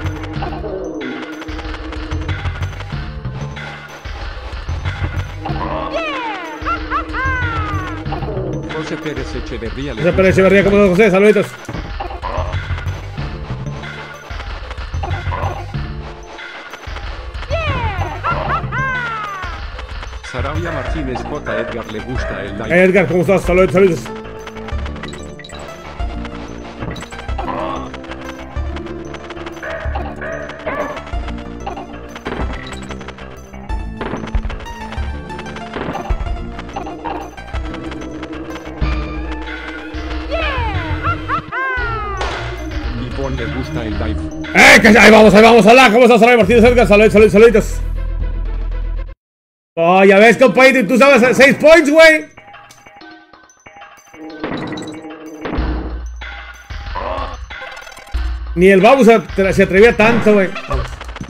Speaker 1: José Pérez Echeverría le
Speaker 2: José
Speaker 1: gusta
Speaker 2: Pérez Echeverría, ¿cómo estás, José? Saluditos.
Speaker 1: Sarabia Martínez J. Edgar le gusta el
Speaker 2: Hey,
Speaker 1: like.
Speaker 2: Edgar, ¿cómo estás? Saluditos, saluditos.
Speaker 1: Ivonne le gusta el live.
Speaker 2: ¡Eh! Que ahí vamos, ahí vamos. Hola, ¿cómo estás? Hola, Martínez Edgar. Saluditos, saluditos, saluditos. Oh, ya ves, compañito. Tú sabes seis points, güey. Ni el Babu se, se atrevía tanto, güey. Vamos.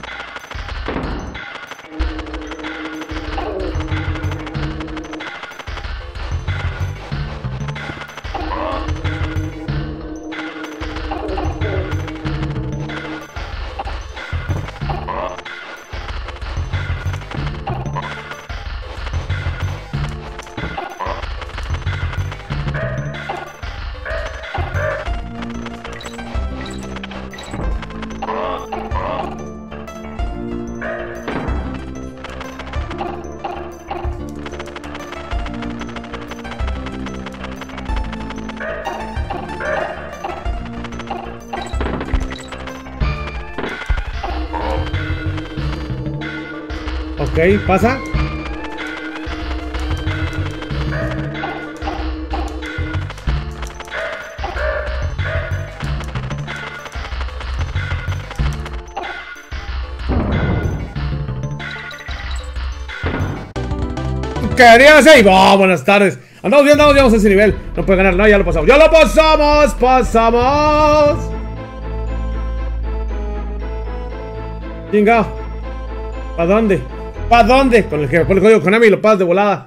Speaker 2: Ok, pasa. Querías ahí. Oh, buenas tardes. Andamos bien, andamos bien, vamos a ese nivel. No puede ganar, no, ya lo pasamos. ¡Ya lo pasamos! ¡Pasamos! Chingao. ¿Para dónde? ¿Para dónde? Con el que me pone el código Konami y lo pasas de volada.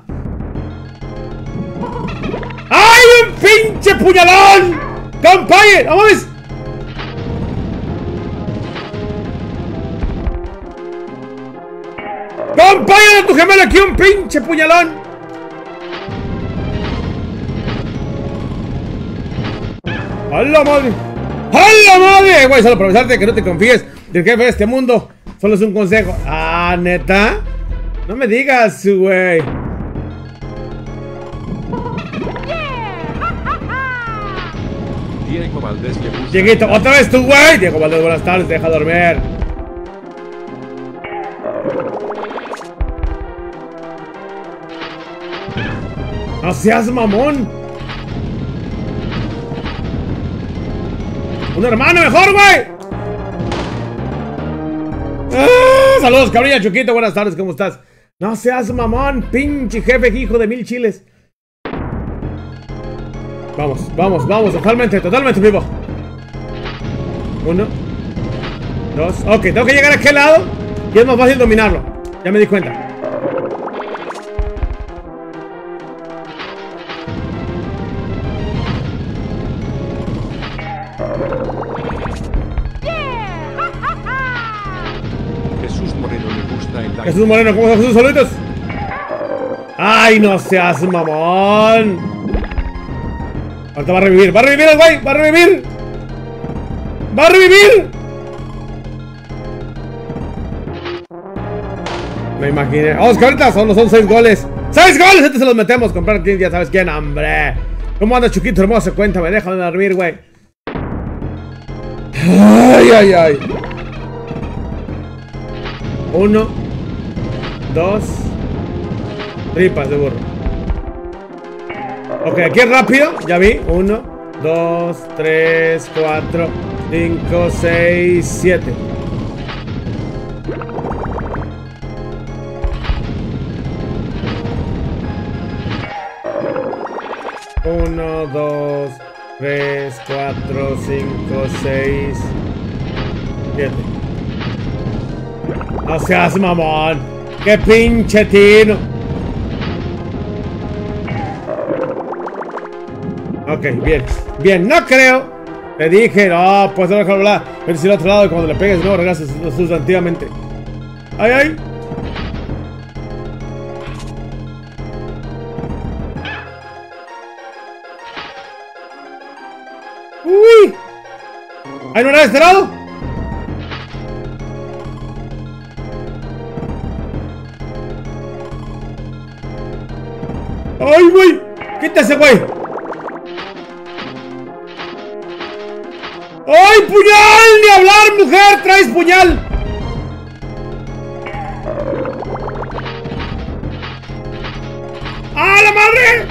Speaker 2: ¡Ay, un pinche puñalón! ¡Compañe! ¡Vamos! ¡Compañe de tu gemelo aquí! ¡Un pinche puñalón! ¡A la madre! ¡A la madre! Güey, solo aprovecharte que no te confíes del jefe de este mundo. Solo es un consejo. Ah, ¿neta? No me digas, güey.
Speaker 1: Diego Valdés le gusta.
Speaker 2: Dieguito, otra vez tú, güey. Diego Valdés, buenas tardes, deja dormir. No seas mamón. Un hermano mejor, güey. ¡Ah! Saludos, cabrilla, Chuquito, buenas tardes, ¿cómo estás? No seas mamón, pinche jefe, hijo de mil chiles. Vamos, vamos, vamos, totalmente, totalmente vivo. Uno. Dos. Ok, tengo que llegar a aquel lado y es más fácil dominarlo. Ya me di cuenta.
Speaker 1: Jesús Moreno le gusta el like.
Speaker 2: Jesús Moreno, ¿cómo estás, Jesús? Saluditos. Ay, no seas mamón. Ahorita va a revivir, va a revivir el güey, va a revivir. Va a revivir. Me imaginé. Vamos, que ahorita solo son seis goles. ¡Seis goles! Este se los metemos. Comprar aquí, ya sabes quién, hombre. ¿Cómo anda, Chuquito hermoso? Cuéntame, déjame dormir, güey. Ay, ay, ay. Uno. Dos. Tripas de burro. Ok, aquí es rápido. Ya vi. Uno, dos, tres, cuatro, cinco, seis, siete. Uno, dos, tres, cuatro, cinco, seis, siete. No seas mamón. ¡Qué pinche tino! Ok, bien. Bien, no creo. Le dije, no, pues no dejar hablar. Vete hacia el otro lado y cuando le pegues, no, regresas sustantivamente. ¡Ay, ay! ¡Uy! ¿Ahí no era de este lado? ¡Ay, güey! ¡Quítese, güey! ¡Ay, puñal! ¡Ni hablar, mujer! ¡Traes puñal! ¡Ah, la madre!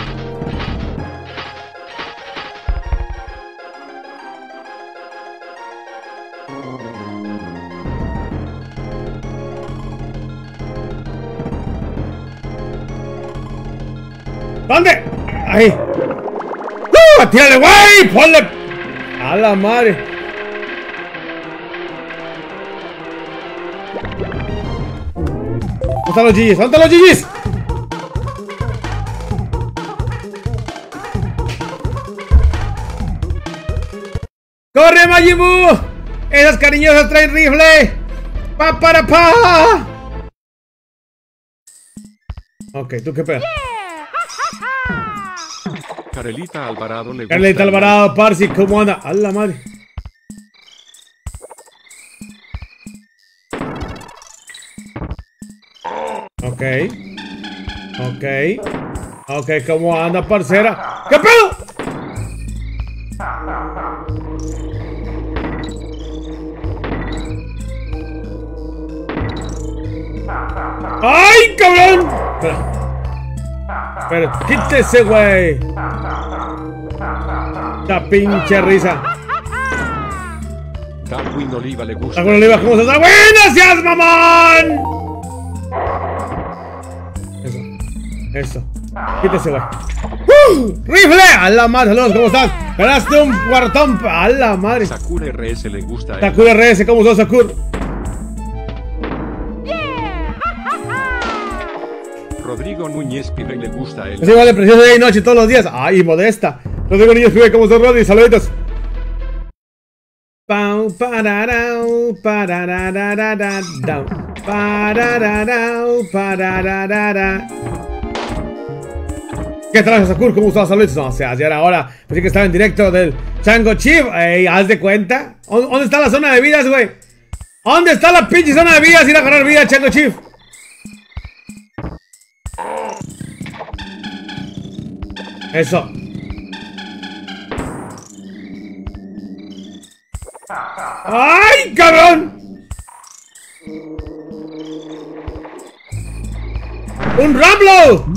Speaker 2: ¿Dónde? Ahí. ¡Uh! ¡Tírale, güey! ¡Ponle! ¡A la madre! ¿Dónde están los G Gs? ¿Dónde están los G Gs? ¡Corre, Majin Buu! ¡Esas cariñosas traen rifle! ¡Pa, para, pa! Ok, ¿tú qué pedo?
Speaker 1: Carelita Alvarado le gusta.
Speaker 2: Carlita Alvarado, Parsi, ¿cómo anda? ¡A la madre! Ok. Ok. Ok, ¿cómo anda, parcera? ¿Qué pedo? ¡Ay, cabrón! Espera. Espera, quítese, güey. La pinche risa.
Speaker 1: Darwin Oliva le gusta.
Speaker 2: Darwin Oliva, ¿cómo estás? ¡Buenas, seas mamón! Eso. Eso. Quítese, güey. ¡Uh! ¡Rifle! ¡A la madre! Saludos, ¿cómo estás? Ganaste un cuartón. ¡A la madre!
Speaker 1: Sakur R S le gusta.
Speaker 2: Sakur R S, ¿cómo estás, Sakur?
Speaker 1: Rodrigo Núñez Pibe le gusta él.
Speaker 2: Es igual de precioso día y noche todos los días. ¡Ay, modesta! Rodrigo Núñez Pibe, ¿cómo estás, Rodri? Saluditos. Pau, pararau, parararararau, parararau, parararara. ¿Qué tal, Sakur? ¿Cómo estás? Saludos. No, o sea, ya era hora. Pensé que estaba en directo del Chango Chief. Ey, haz de cuenta. ¿Dónde está la zona de vidas, güey? ¿Dónde está la pinche zona de vidas? Ir a ganar vida, Chango Chief. Eso. ¡Ay, cabrón! ¡Un Ramblo!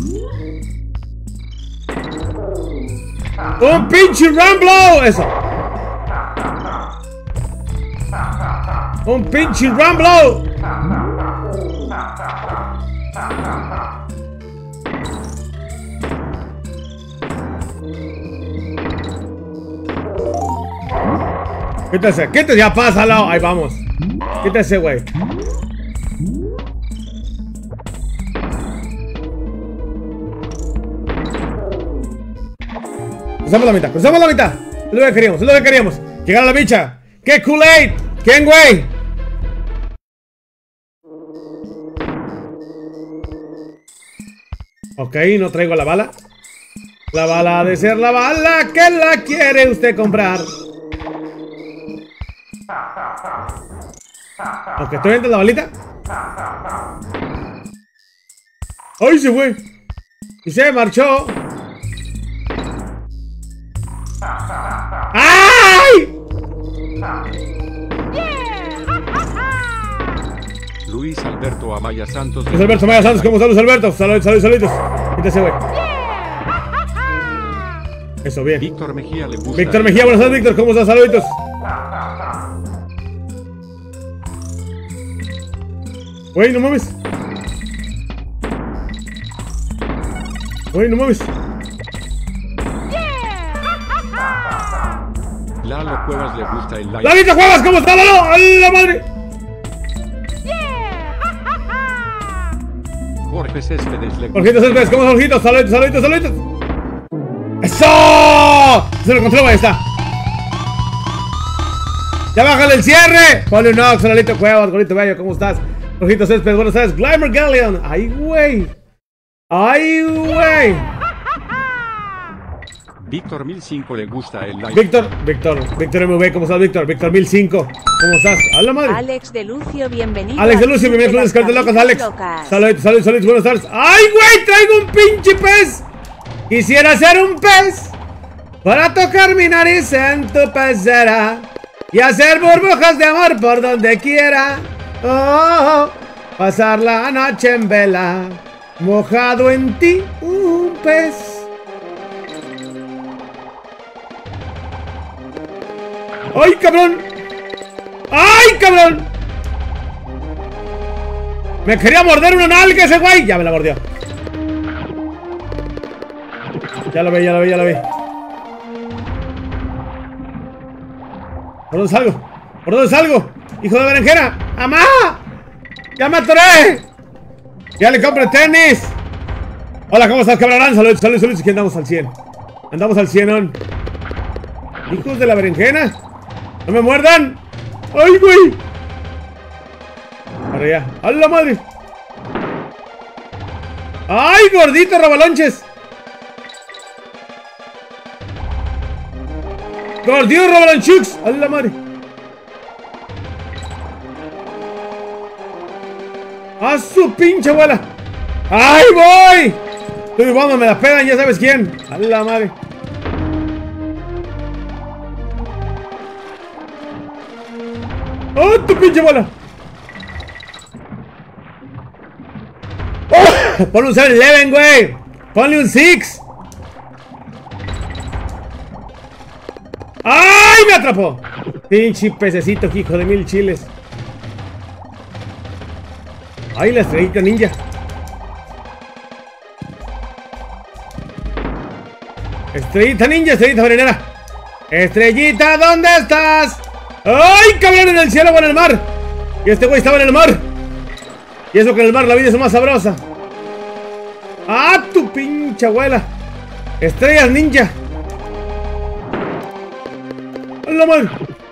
Speaker 2: ¡Un pinche Ramblo! Eso. ¡Un pinche Ramblo! Quítese, quítese, ya pásalo. Ahí vamos. Quítese, güey. Cruzamos la mitad, cruzamos la mitad. Es lo que queríamos, es lo que queríamos. Llegar a la bicha. ¡Qué Kool-Aid! ¿Quién, güey? Ok, no traigo la bala. La bala ha de ser la bala que la quiere usted comprar. Ok, estoy viendo la balita. ¡Ay, se fue! Y se marchó. ¡Ay!
Speaker 1: Luis Alberto Amaya Santos.
Speaker 2: Luis Alberto Amaya Santos, ¿cómo están Luis Alberto? Saludos, saludos, saludos. Quítese, güey. Eso, bien.
Speaker 1: Víctor Mejía le gusta.
Speaker 2: Víctor Mejía, buenas tardes, Víctor, ¿cómo estás? Saluditos. Güey, no mames. Güey, no mames.
Speaker 1: Lalo Cuevas le gusta el like.
Speaker 2: ¡Lalito Cuevas! ¿Cómo está, Lalo? ¡A la madre!
Speaker 1: Jorge Céspedes le gusta.
Speaker 2: Jorgito Céspedes, ¿cómo están, Jorgito? Saluditos, saluditos, saluditos. ¡Eso! Se lo encontró, ahí está. ¡Ya bájale el cierre! Ponle un Nox, Lalito Cuevas, Gorito Bello, ¿cómo estás? Jorgito Céspedes, buenas tardes. Glymer Galleon. ¡Ay, güey! ¡Ay, güey!
Speaker 1: Víctor mil cinco le gusta el like.
Speaker 2: Víctor, Víctor, Víctor M V, ¿cómo estás, Víctor? Víctor mil cinco, ¿cómo estás? ¡A la madre!
Speaker 6: Alex de Lucio, bienvenido.
Speaker 2: Alex de Lucio, bienvenido a los cartas locas, Alex. Saludos, saludos, saludos, buenas tardes. ¡Ay, güey! Traigo un pinche pez. Quisiera ser un pez para tocar mi nariz en tu pecera y hacer burbujas de amor por donde quiera. Oh, oh, oh. Pasar la noche en vela, mojado en ti, un pez. ¡Ay, cabrón! ¡Ay, cabrón! Me quería morder una nalga ese güey. Ya me la mordió. Ya lo vi, ya lo vi, ya lo vi. ¿Por dónde salgo? ¿Por dónde salgo? ¡Hijo de berenjena! ¡Amá! ¡Ya me atoré! ¡Ya le compré tenis! Hola, ¿cómo estás, cabrón? Saludos, saludos, saludos. Aquí andamos al cien. Andamos al cien, ¿no? Hijos de la berenjena. ¡No me muerdan! ¡Ay, güey! Para allá. ¡A la madre! ¡Ay, gordito, robalonches! ¡Gordito, robalonchux! ¡A la madre! ¡A su pinche abuela! ¡Ay, voy! Estoy bomba, me la pegan, ya sabes quién. ¡A la madre! ¡Oh, tu pinche bola! ¡Oh! Ponle un siete eleven, güey. Ponle un seis. ¡Ay, me atrapó! Pinche pececito, hijo de mil chiles. ¡Ay, la estrellita ninja! Estrellita ninja, estrellita marinera. Estrellita, ¿dónde estás? ¡Ay, cabrón! ¿En el cielo o en el mar? Y este güey estaba en el mar. Y eso que en el mar la vida es más sabrosa. ¡Ah, tu pinche abuela! Estrellas ninja. ¡Hola, madre!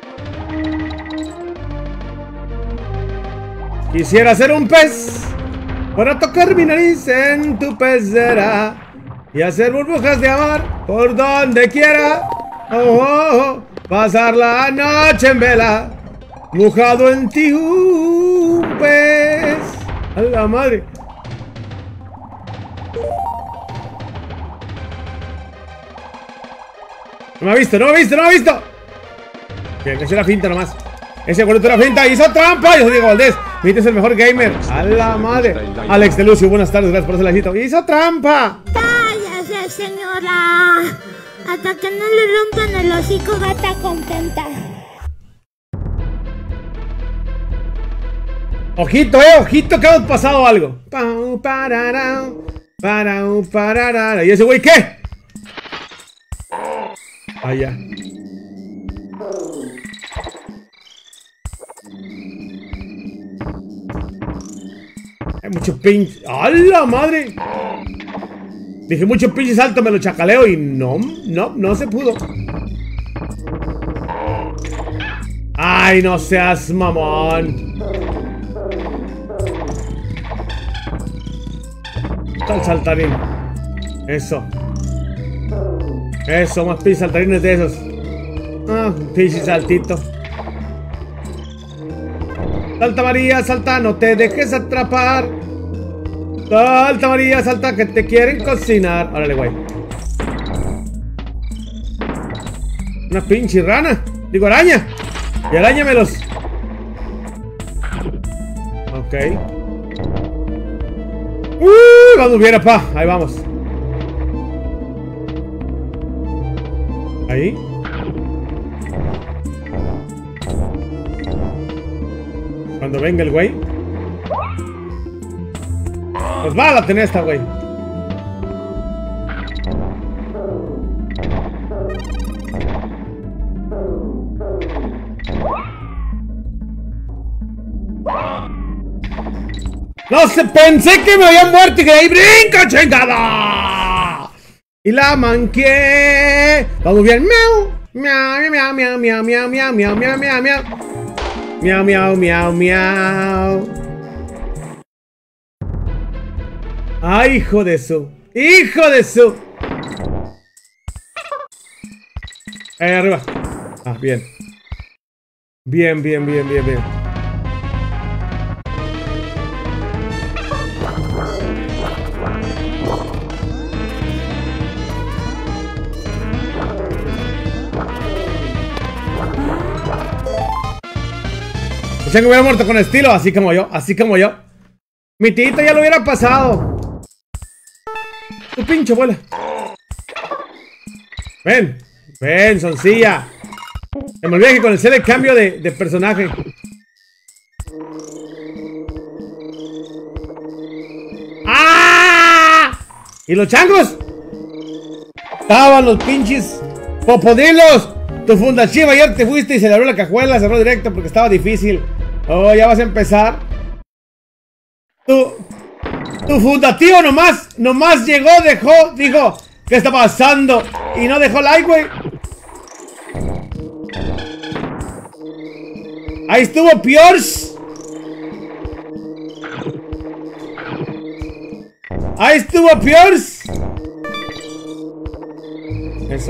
Speaker 2: Quisiera ser un pez para tocar mi nariz en tu pecera y hacer burbujas de amor por donde quiera. Oh, oh, oh. Pasar la noche en vela, mojado en ti, un pez. ¡A la madre! No me ha visto, no me ha visto, no me ha visto. Bien, que es la finta nomás. Ese gordito de la finta hizo trampa. Yo soy Diego Valdés. Viste, es el mejor gamer. A la madre. Alex de Lucio, buenas tardes. Gracias por ese lajito. Hizo trampa.
Speaker 7: Cállese, señora. Hasta que no le rompan el hocico, gata contenta.
Speaker 2: Ojito, eh, ojito que hemos pasado algo. Pau, parará, parau, parará. ¿Y ese güey qué? Allá. Hay mucho pinche. ¡A la madre! Dije mucho pinche salto, me lo chacaleo y no, no, no se pudo. ¡Ay, no seas mamón! Tal saltarín. Eso. Eso, más pinches saltarines de esos. Ah, un pinche saltito. Salta María, salta, no te dejes atrapar. Salta María, salta, que te quieren cocinar. Órale, güey. Una pinche rana. Digo, araña. Y arañamelos. Ok. Uy, vamos bien, apá. Ahí vamos. Ahí. Cuando venga el güey. Pues va a la tener esta, güey. No sé, pensé que me había muerto y que ahí brinca, chingada. Y la manqué. Vamos bien. Miau. Miau, miau, miau, miau, miau, miau, miau, miau, miau, miau. Miau, miau, miau, miau. Ay, hijo de su. Hijo de su. Ahí arriba. Ah, bien. Bien, bien, bien, bien, bien. O sea que hubiera muerto con estilo, así como yo, así como yo. Mi tito ya lo hubiera pasado. Tu pinche abuela. Ven, ven, soncilla. Se me olvida que con el C le cambio de, de personaje. ¡Ah! ¿Y los changos? Estaban los pinches popodilos. Tu funda chiva, ayer te fuiste y se le abrió la cajuela, cerró directo porque estaba difícil. Oh, ya vas a empezar. Tu, tu fundatío nomás, nomás llegó, dejó, dijo, ¿qué está pasando? Y no dejó like, güey. Ahí estuvo Piors. Ahí estuvo Piors. Eso.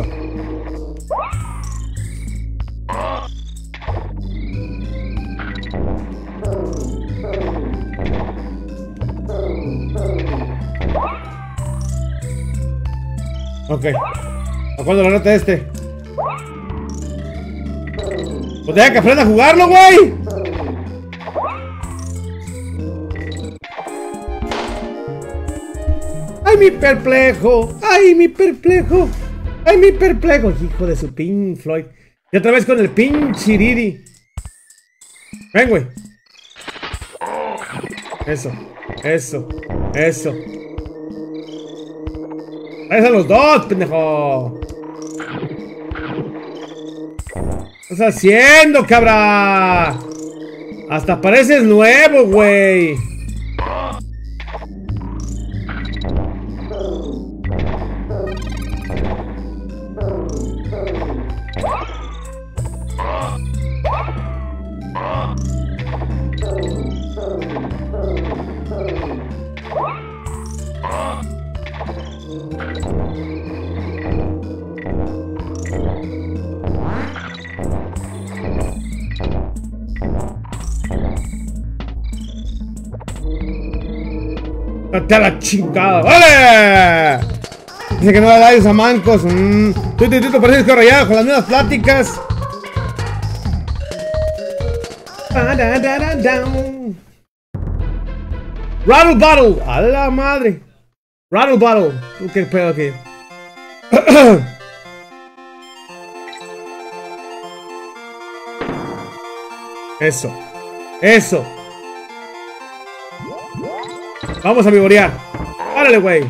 Speaker 2: Ok. ¿A cuándo lo reta este? Pues deja que aprenda a jugarlo, güey. Ay, mi perplejo. Ay, mi perplejo. Ay, mi perplejo. Hijo de su Pink Floyd. Y otra vez con el pinche Didi. Ven, güey. Eso. Eso. Eso. ¡Ahí son los dos, pendejo! ¿Qué estás haciendo, cabra? Hasta pareces nuevo, güey. ¡Date a la chingada! ¡Vale! Dice que no da likes a mancos. Mmm. Tú, tú, tú, te pareces que rayado con las mismas pláticas. Rattle Battle. A la madre. Rattle Battle. ¿Tú qué pedo aquí? Eso. Eso. Vamos a vivorear. Párale, güey.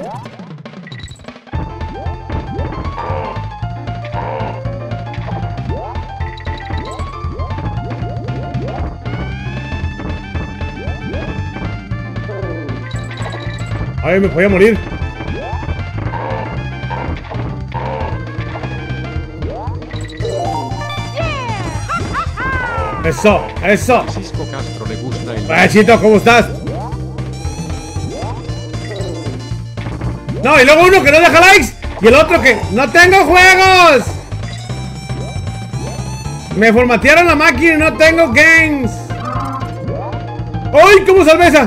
Speaker 2: Ay, me podía morir. Eso, eso.
Speaker 1: Francisco Castro le gusta el
Speaker 2: Ay, Chito, ¿cómo estás? No, y luego uno que no deja likes y el otro que no tengo juegos. Me formatearon la máquina y no tengo games. ¡Ay, cómo salveza!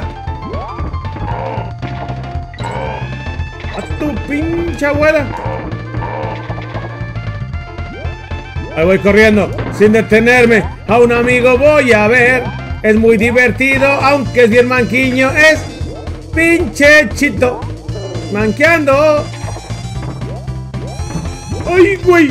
Speaker 2: A tu pinche abuela. Ahí voy corriendo, sin detenerme. A un amigo voy a ver. Es muy divertido, aunque es bien manquiño. Es pinche Chito manqueando. ¡Ay, güey!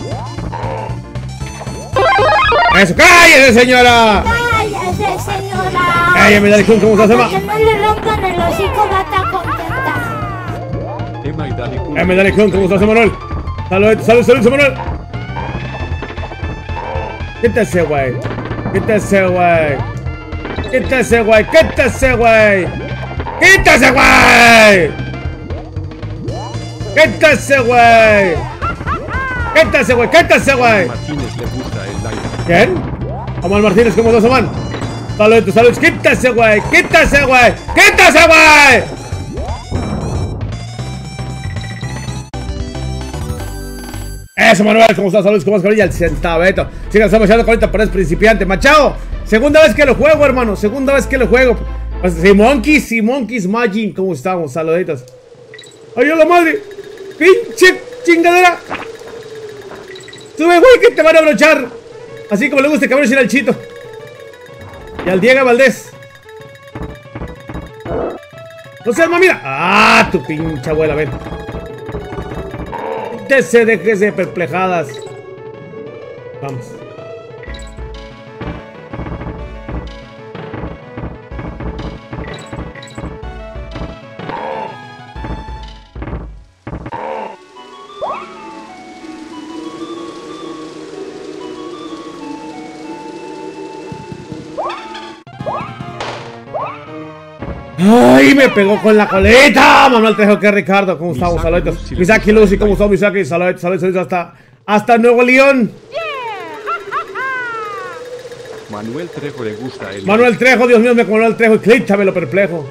Speaker 2: ¡Eso! ¡Cállese, señora!
Speaker 7: ¡Cállese, señora!
Speaker 2: ¡Cállame, dale, ¿cómo estás, Emma?
Speaker 7: Que no le rompan el hocico, gata contenta.
Speaker 1: Emma y Dale Kun.
Speaker 2: ¡Cállame, dale, ¿cómo estás, Emanuel? ¡Salud, salud, salud, Emanuel! Quítese, güey. Quítese, güey. Quítese, güey. Quítese, güey. Quítese, güey. Quítese, güey. Quítese, güey. Quítese, güey.
Speaker 1: Martínez le gusta el live.
Speaker 2: ¿Quién? Omar Martínez, ¿cómo estás, Omar? Saludos, saludos. Quítese, güey. Quítese, güey. Quítese, güey. Eso, Manuel, ¿cómo estás? Saludos, ¿cómo estás? El centaveto. Sigan echando ahorita, pero es principiante. Machado, segunda vez que lo juego, hermano. Segunda vez que lo juego. Simonkeys, Simonkeys Magin, ¿cómo estamos? Saluditos. ¡Ay, a la madre! ¡Pinche chingadera! Sube, güey, que te van a brochar. Así como le gusta cabrón ir al Chito. Y al Diego Valdés. No seas mamira. ¡Ah, tu pinche abuela, ven! Déjese, déjese perplejadas. Vamos. ¡Ay, me pegó con la coleta! Manuel Trejo, que Ricardo, ¿cómo estamos? Saludos. Misaki Lucy, ¿cómo estamos? Misaki, saludos, saludos, saludos hasta, hasta Nuevo León.
Speaker 1: Manuel Trejo le gusta el
Speaker 2: Manuel Trejo, Dios mío, me con Manuel Trejo y Clita me lo perplejo.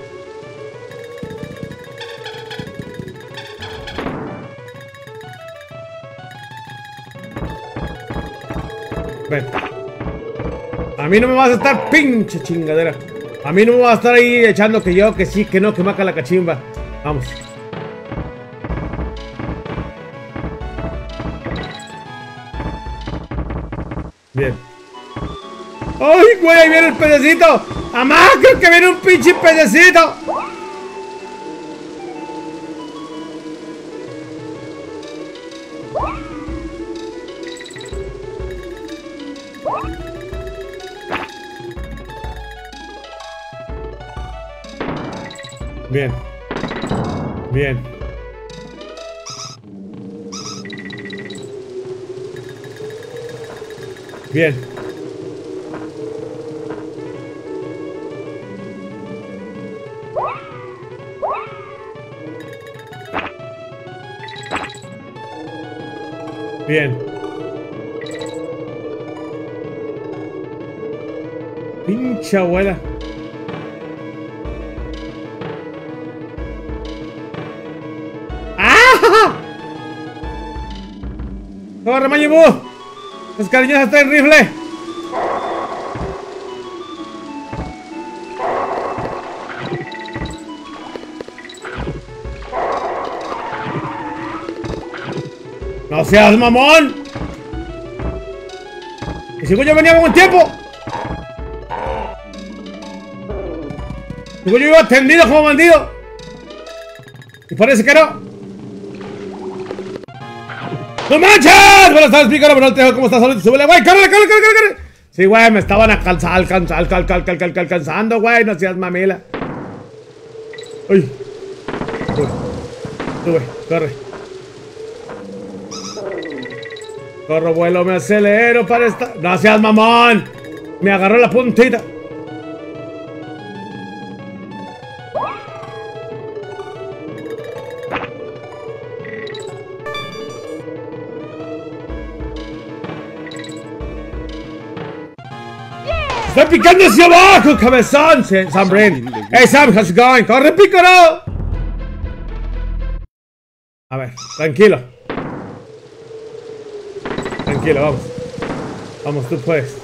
Speaker 2: Ven. A mí no me vas a estar pinche chingadera. A mí no me va a estar ahí echando que yo, que sí, que no, que maca la cachimba. Vamos. Bien. ¡Ay, güey! Ahí viene el pececito. ¡Amá! Creo que viene un pinche pececito. Bien. Bien. Bien. Bien. Pincha abuela. ¡Corre, Mayibu! ¡Las cariñosas traen rifle! ¡No seas mamón! Y si yo venía con un tiempo. Digo, yo iba tendido como bandido. Y parece que no. ¡No manches! Buenas tardes, pícaro, pero no te dejo. ¿Cómo estás? Súbele, güey. ¡Córrele, córrele, córrele, córrele! Sí, güey, me estaban alcanzando, alcanzando, alcanzando, alcanzando, güey. No seas mamila. Uy. Sube. Sube, corre. Corro, vuelo, me acelero para esta... ¡No seas mamón! Me agarró la puntita. ¡Estoy picando hacia abajo, cabezón! Sam Brain. Hey, Sam, how's it going? ¡Corre, pícaro! A ver, tranquilo. Tranquilo, vamos. Vamos, tú puedes.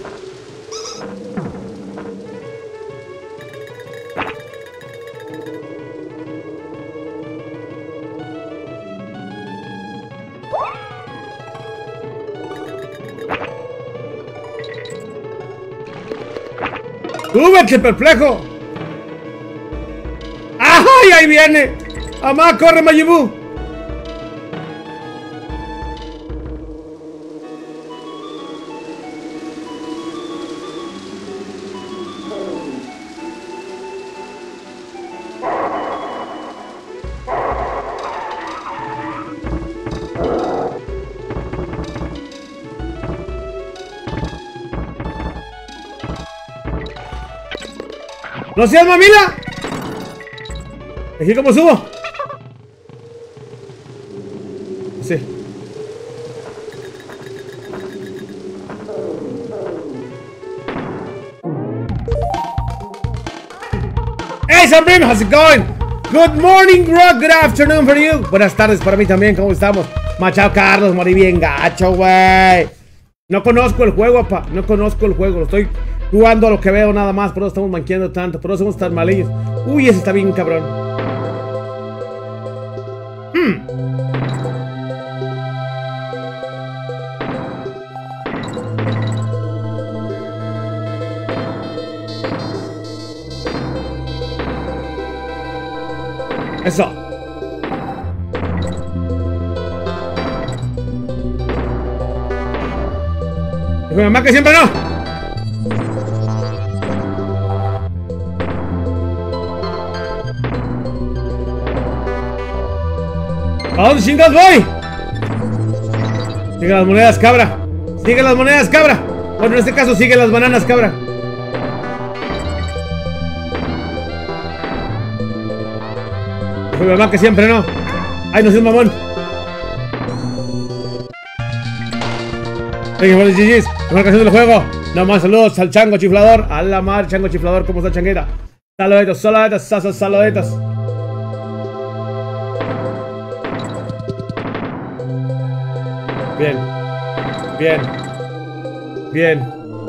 Speaker 2: ¡Súbete, perplejo! ¡Ay, ahí viene! ¡Amá, corre, Majibú! ¡No seas mamila! ¿Aquí cómo subo? Sí. Hey, Sam, how's it going? Good morning, Rock. Good afternoon for you. Buenas tardes para mí también. ¿Cómo estamos? Machado Carlos, morí bien gacho, güey. No conozco el juego, pa. No conozco el juego. Lo estoy jugando a lo que veo nada más. Por eso estamos manqueando tanto. Por eso somos tan malillos. Uy, ese está bien cabrón. Hmm. Eso. Dijo mi mamá que siempre no. ¿A dónde chingados voy? Sigue las monedas, cabra. Sigue las monedas, cabra. Bueno, en este caso sigue las bananas, cabra. Dijo mi mamá que siempre no. Ay, no seas mamón. Thank you for the G Gs. Mejor canción del juego. No más saludos al chango chiflador. A la madre, chango chiflador. ¿Cómo está, changuera? Saluditos, saluditos, saluditos, saluditos. Bien. Bien. Bien.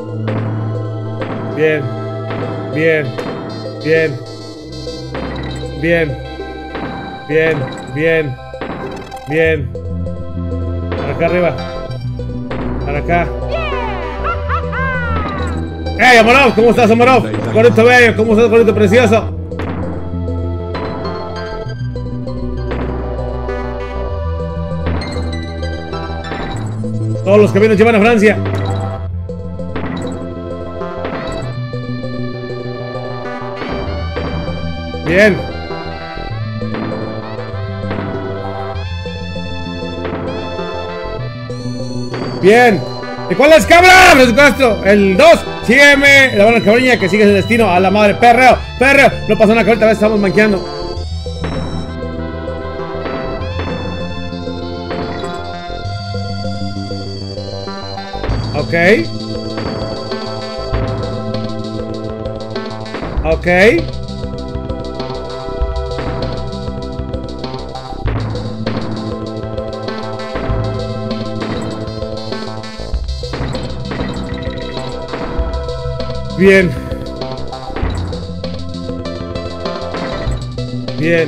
Speaker 2: Bien. Bien. Bien. Bien. Bien. Bien. Bien. Para acá arriba. Para acá. ¡Hey, Amorov! ¿Cómo estás, Amorov? Gordito bello, ¿cómo estás, gordito precioso? Todos los caminos llevan a Francia. Bien. Bien. ¿Y cuál es, cabra? Francisco Castro. El dos. Sígueme. La buena cabriña que sigue el destino. A la madre. Perreo. Perreo. No pasó nada que ahorita a veces estamos manqueando. Ok. Ok. Bien. Bien.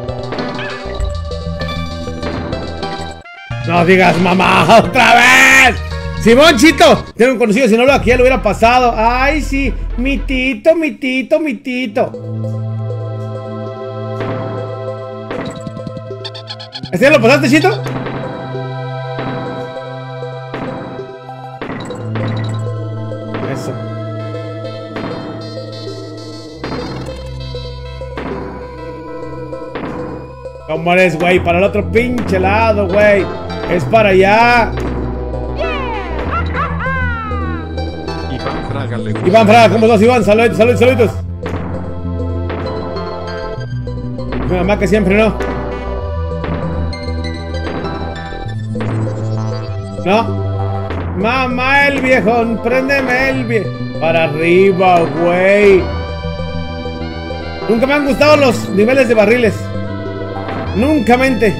Speaker 2: No digas mamá otra vez. Simón Chito, tengo un conocido, si no lo aquí ya lo hubiera pasado. Ay, sí, mi tito, mi tito, mi tito. ¿Este ya lo pasaste, Chito? Eso. ¿Cómo eres, güey? Para el otro pinche lado, güey. Es para allá.
Speaker 1: Iván Fraga le gusta.
Speaker 2: Iván Fraga, ¿cómo estás, Iván? Saluditos, saluditos, saluditos. Mi mamá que siempre no. No. Mamá, el viejón, préndeme el viejo. Para arriba, güey. Nunca me han gustado los niveles de barriles. Nunca mente.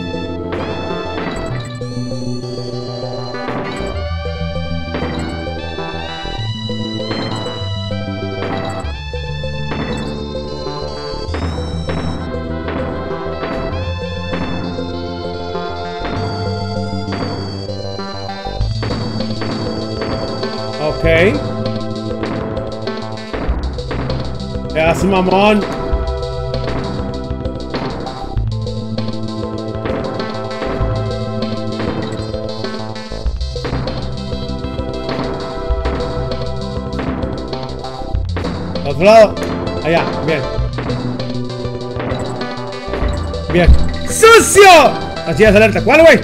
Speaker 2: Ok. Te haces mamón. Otro lado. Allá, bien. Bien. ¡Sucio! Así es, alerta. ¿Cuál, güey?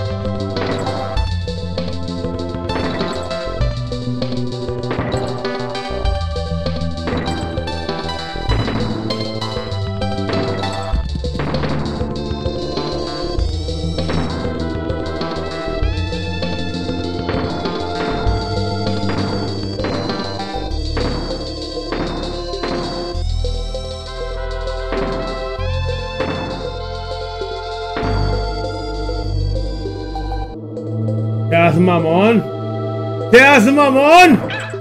Speaker 2: Te haces mamón. Te haces mamón.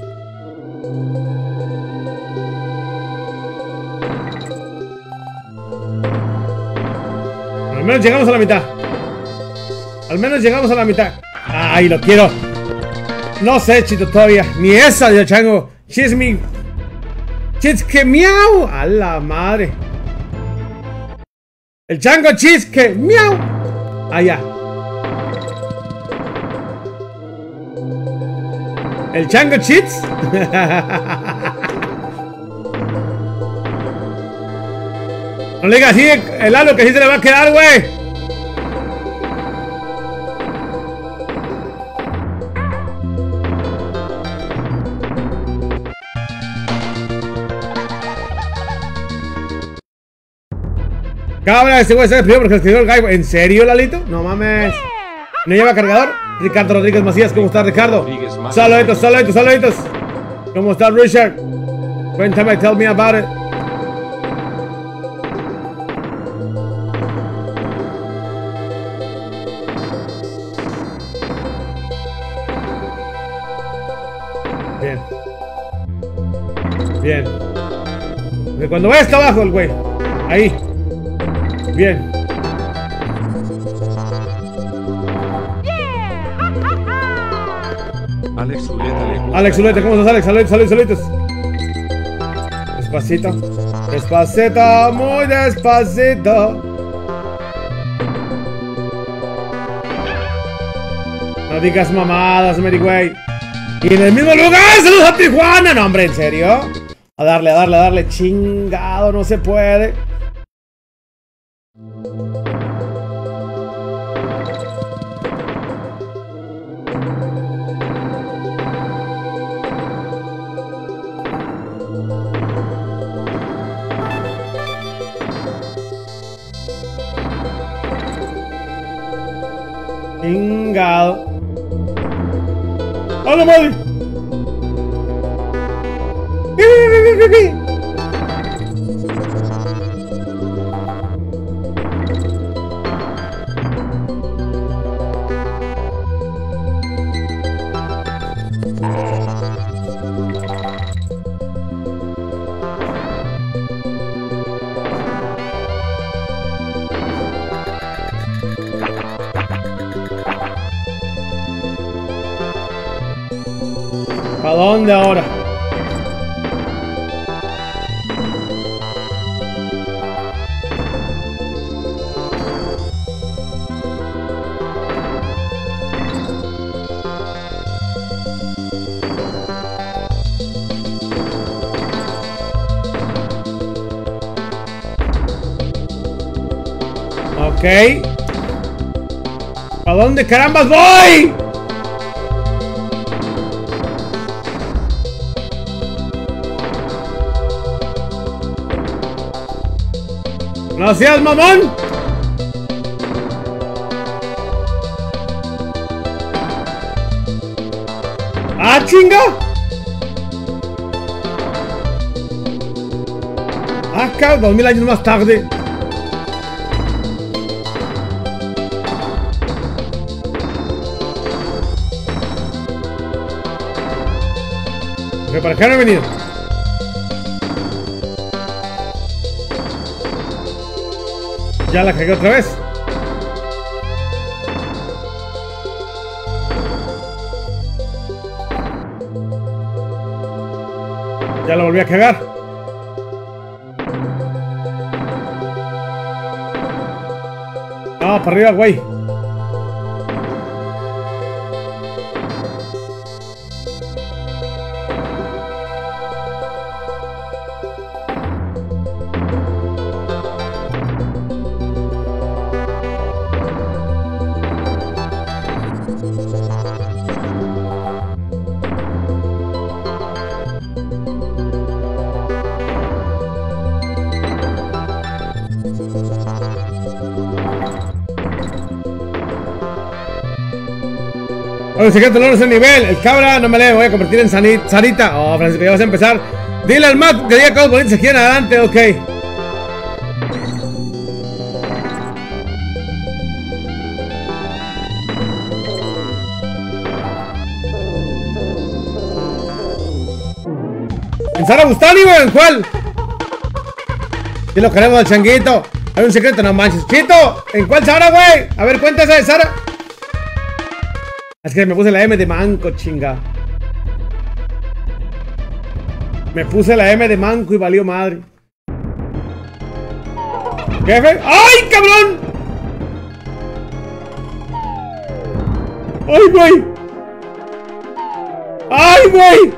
Speaker 2: Al menos llegamos a la mitad. Al menos llegamos a la mitad. Ay, lo quiero. No sé, Chito, todavía. Ni esa de chango. Chismi. Chisque miau. A la madre. El chango chisque miau. Allá. ¿El chango cheats? No le digas así el halo que sí se le va a quedar, güey. Cabra, este güey se despidió porque escribió el gallo. ¿En serio, Lalito? No mames. ¿No lleva cargador? Ricardo Rodríguez Macías, ¿cómo estás, Ricardo? Saluditos, saluditos, saluditos. ¿Cómo estás, Richard? Cuéntame, tell me about it. Bien. Bien. Porque cuando vaya hasta abajo el güey. Ahí. Bien.
Speaker 1: Alex Zuleta le gusta.
Speaker 2: Alex Zuleta, ¿cómo estás, Alex? Saluditos, saluditos, saluditos. Despacito. Despacito, muy despacito. No digas mamadas, Mary güey. Y en el mismo lugar, saludos a Tijuana. No, hombre, ¿en serio? A darle, a darle, a darle. Chingado, no se puede. Chingado. ¡Hola, madre! ¡Pi, pi, pi, pi, pi! ¿Para dónde ahora? Ok. ¿A dónde carambas voy? ¡No seas mamón! ¡Ah, chinga! ¡Ah, cabrón! Dos mil años más tarde. Ok, ¿para acá no he venido? Ya la cagué otra vez. Ya la volví a cagar. No, para arriba, güey. Oye, secreto, no es el nivel. El cabra no me lee, me voy a convertir en Sanit, Sarita. Oh, Francisco, ya vas a empezar. Dile al Mac que diga cosas bonitas aquí en adelante, ok. ¿En Sara Bustani, güey? ¿En cuál? Sí lo queremos al changuito. Hay un secreto, no manches. Chito, ¿en cuál Sara, güey? A ver, cuéntase de Sara. Es que me puse la M de manco, chinga. Me puse la M de manco y valió madre. Jefe. ¡Ay, cabrón! ¡Ay, güey! ¡Ay, güey!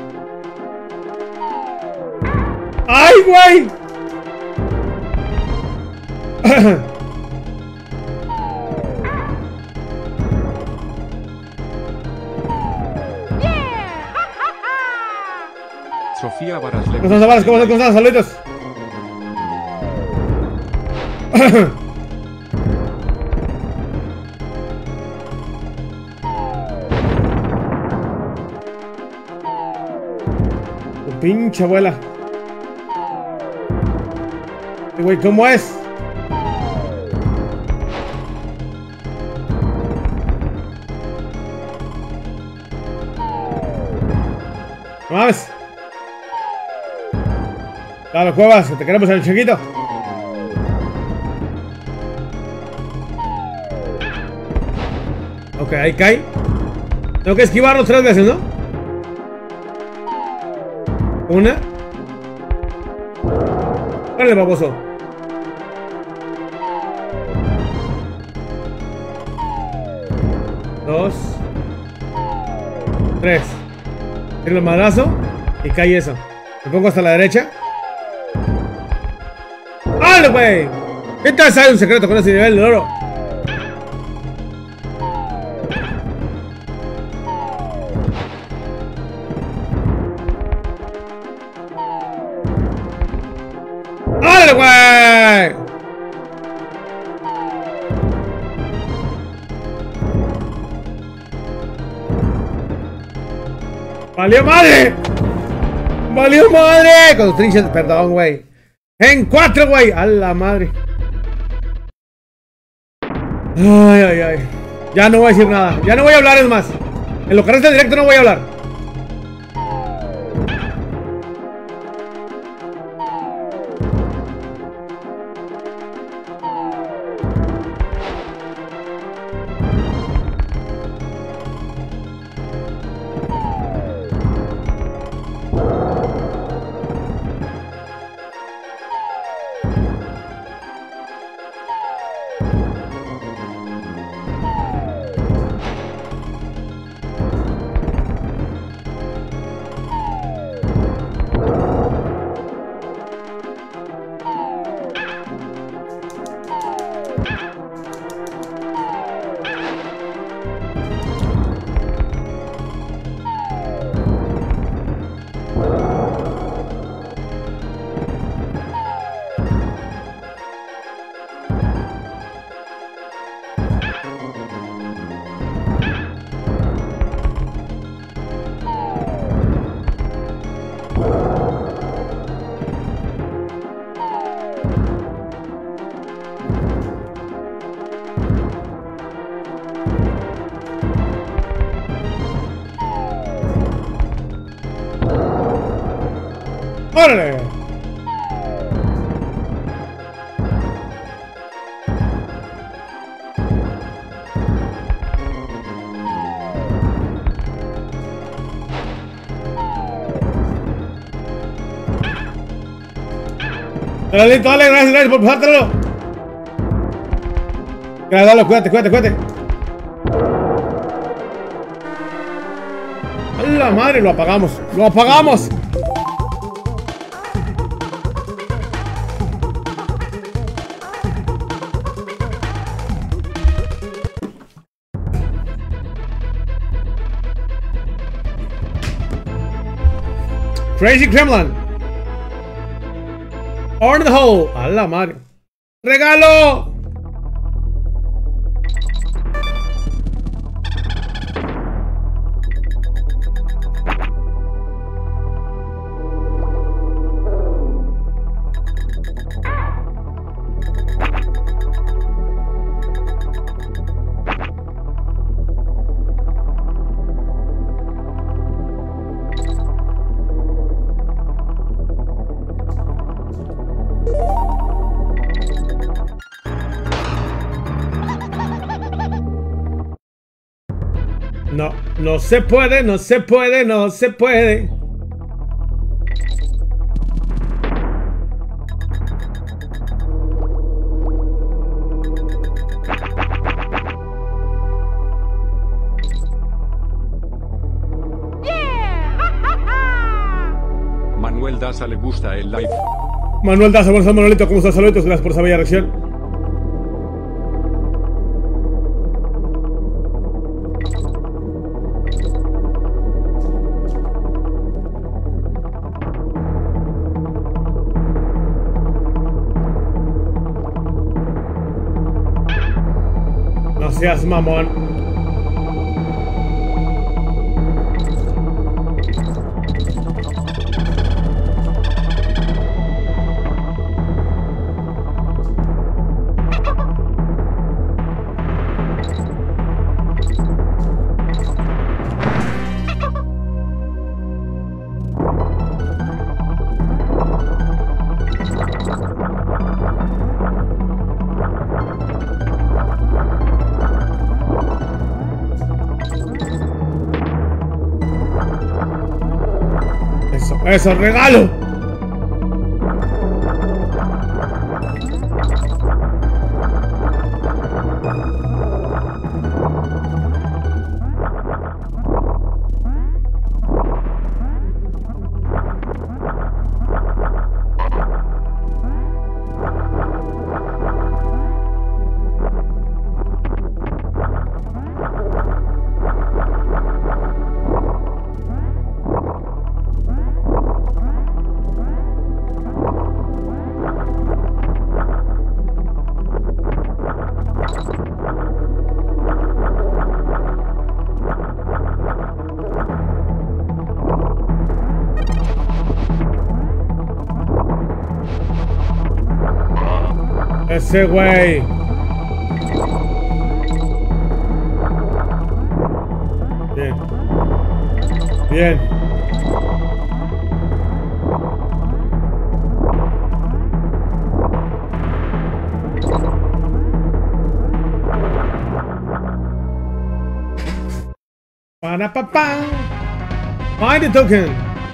Speaker 2: ¡Ay, güey!
Speaker 1: Sofía Varas le
Speaker 2: ¿Cómo estás, Varas? ¿Cómo estás? ¿Cómo estás? Saludos. Tu pinche abuela. Güey, ¿cómo es? No mames. Dale, Cuevas, te queremos en el chiquito. Ok, ahí cae. Tengo que esquivarlo tres veces, ¿no? Una. Dale, baboso. Dos. Tres. Tiro el madrazo y cae eso. Me pongo hasta la derecha. ¡Dale, güey! ¿Qué tal si hay un secreto con ese nivel de oro? ¡Dale, güey! ¡Valió madre! ¡Valió madre! Con los trinches, perdón, güey. En cuatro, güey. A la madre. Ay, ay, ay. Ya no voy a decir nada. Ya no voy a hablar, es más. En lo que resta del directo no voy a hablar. ¡Órale! Dale, dale, gracias, gracias por pasártelo. Gracias, dale, cuídate, cuídate, cuídate. ¡A la madre! Lo apagamos, lo apagamos. Crazy Kremlin. On the hole. A la madre. ¡Regalo! No, no se puede, no se puede, no se puede.
Speaker 1: Manuel Daza le gusta el live.
Speaker 2: Manuel Daza, buenos días, Manuelito, ¿cómo estás? Saludos, gracias por esa bella reacción. No seas mamón. ¡Eso, regalo! Ese güey. Bien. Bien. Para pa pa. Find the token.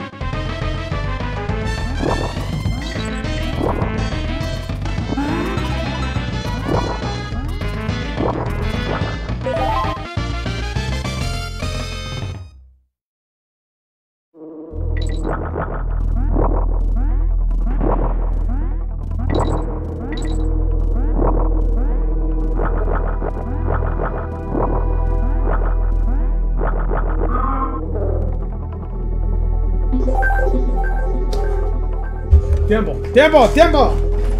Speaker 2: Tiempo, tiempo, tiempo.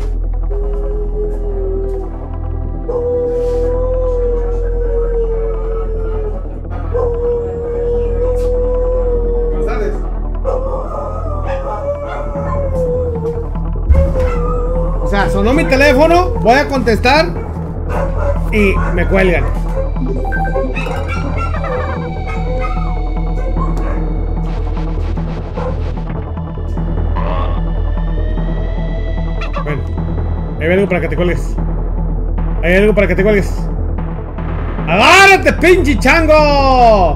Speaker 2: Buenas tardes. O sea, sonó mi teléfono, voy a contestar y me cuelgan. Hay algo para que te cuelgues. Hay algo para que te cuelgues. ¡Agárrate, pinche chango!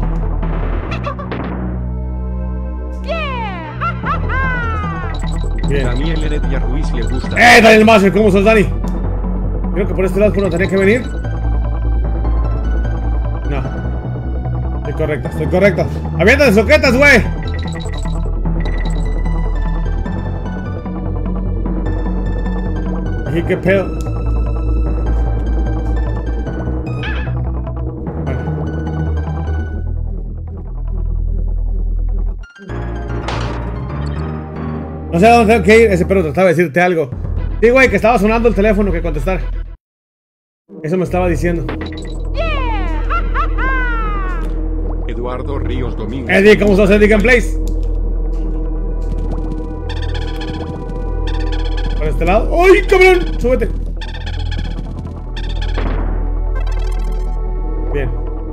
Speaker 2: Bien.
Speaker 1: Daniel Heredia Ruiz le gusta.
Speaker 2: ¡Eh, Daniel Master! ¿Cómo estás, Dani? Creo que por este lado uno tenía que venir. No. Estoy correcto, estoy correcto. ¡Aviéntate soquetas, güey! ¿Y qué pedo? No sé a dónde tengo que ir. Ese perro trataba de decirte algo. Sí, güey, que estaba sonando el teléfono que contestar. Eso me estaba diciendo.
Speaker 1: Eduardo Ríos Domínguez.
Speaker 2: Eddie, ¿cómo estás, Eddie Gameplays? Por este lado. ¡Ay, cabrón! Súbete. Bien.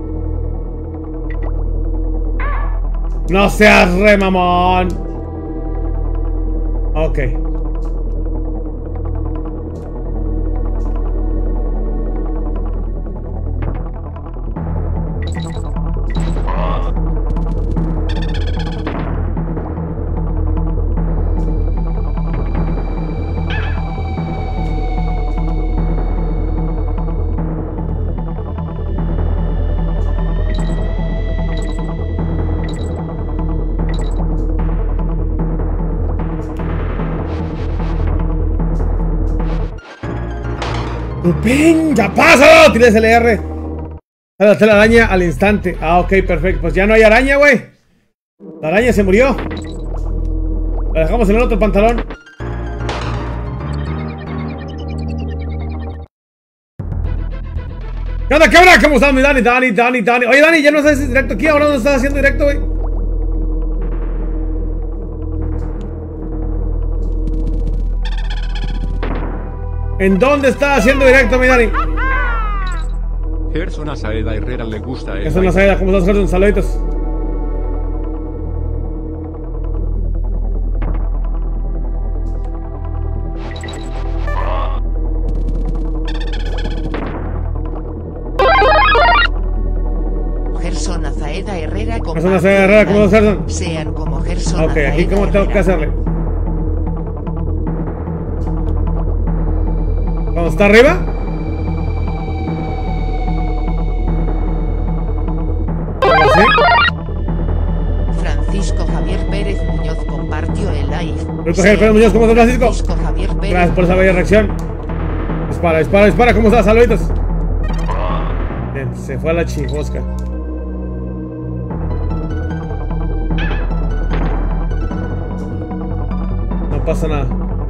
Speaker 2: No seas re mamón. Ok. ¡Ping! ¡Ya pasa! Tienes el R. La araña al instante. Ah, ok, perfecto. Pues ya no hay araña, güey. La araña se murió. La dejamos en el otro pantalón. ¿Qué onda, cabra? ¿Cómo estás, mi Dani? Dani, Dani, Dani. Oye, Dani, ya no estás directo aquí. Ahora no estás haciendo directo, güey. ¿En dónde está haciendo directo, mi Dani?
Speaker 1: Gerson Azaeda Herrera le gusta el
Speaker 2: Gerson Azaeda, ¿cómo estás, Gerson? Saluditos.
Speaker 5: Gerson Azaeda Herrera.
Speaker 2: Gerson Azaeda Herrera, ¿cómo estás, Gerson?
Speaker 5: Sean como Gerson.
Speaker 2: Ok, aquí cómo tengo que hacerle. ¿Cuando está arriba? ¿Sí?
Speaker 5: Francisco Javier Pérez Muñoz compartió el live.
Speaker 2: Francisco Javier Pérez Muñoz, ¿cómo estás, Francisco?
Speaker 5: Francisco Javier Pérez.
Speaker 2: Gracias por esa bella reacción. Dispara, dispara, dispara, ¿cómo estás? Saluditos. Bien, se fue a la chingosca. No pasa nada.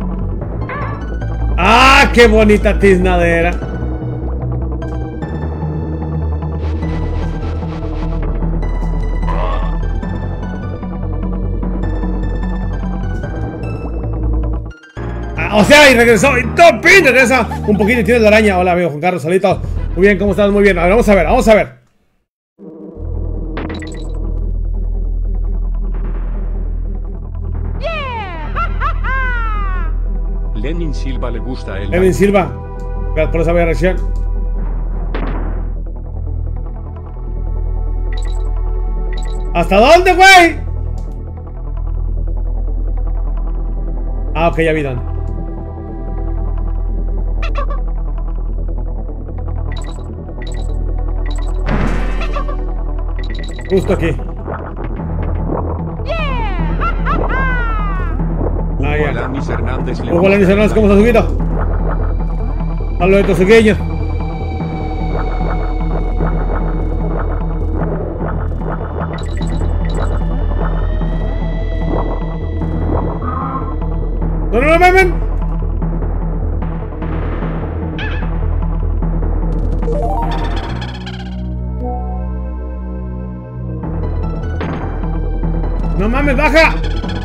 Speaker 2: ¡Ah, qué bonita tiznadera! Ah, o sea, y regresó. Y Topin regresa un poquito y tiene la araña. Hola, amigo Juan Carlos, saluditos. Muy bien, ¿cómo estás? Muy bien. A ver, vamos a ver, vamos a ver.
Speaker 1: Lenin Silva le gusta el
Speaker 2: Lenin Silva, gracias por esa bella reacción. ¿Hasta dónde, güey? Ah, ok, ya vi dónde. Justo aquí. Ah,
Speaker 1: Hugo
Speaker 2: ya.
Speaker 1: Alanis Hernández le
Speaker 2: Hugo
Speaker 1: gusta
Speaker 2: Alanis
Speaker 1: el
Speaker 2: Hernández, ¿cómo
Speaker 1: like.
Speaker 2: estás, Huguito? Saludos de Suqueño. No, no, no, mamen. No mames, baja.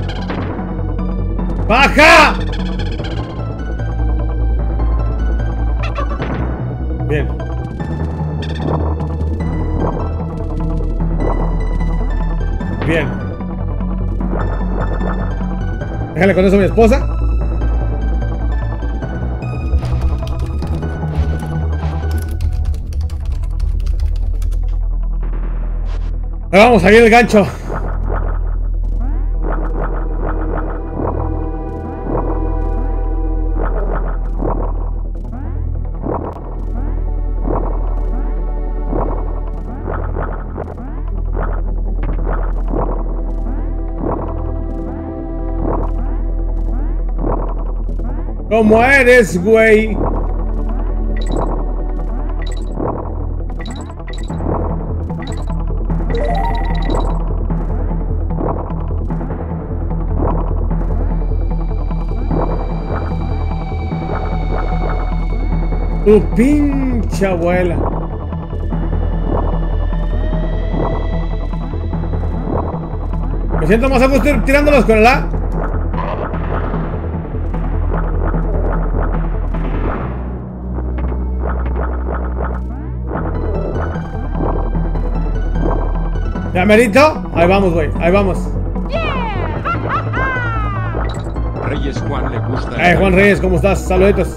Speaker 2: ¡Baja! Bien. Bien. Déjale con eso a mi esposa. Ahí vamos, ahí el gancho. ¿Cómo eres, güey? Tu pinche abuela. Me siento más a gusto tirándolos con el A. ¿Ya merito? Ahí vamos, güey. Ahí vamos.
Speaker 1: Reyes Juan le gusta el
Speaker 2: Eh, Juan
Speaker 1: live.
Speaker 2: Reyes, ¿cómo estás? Saluditos.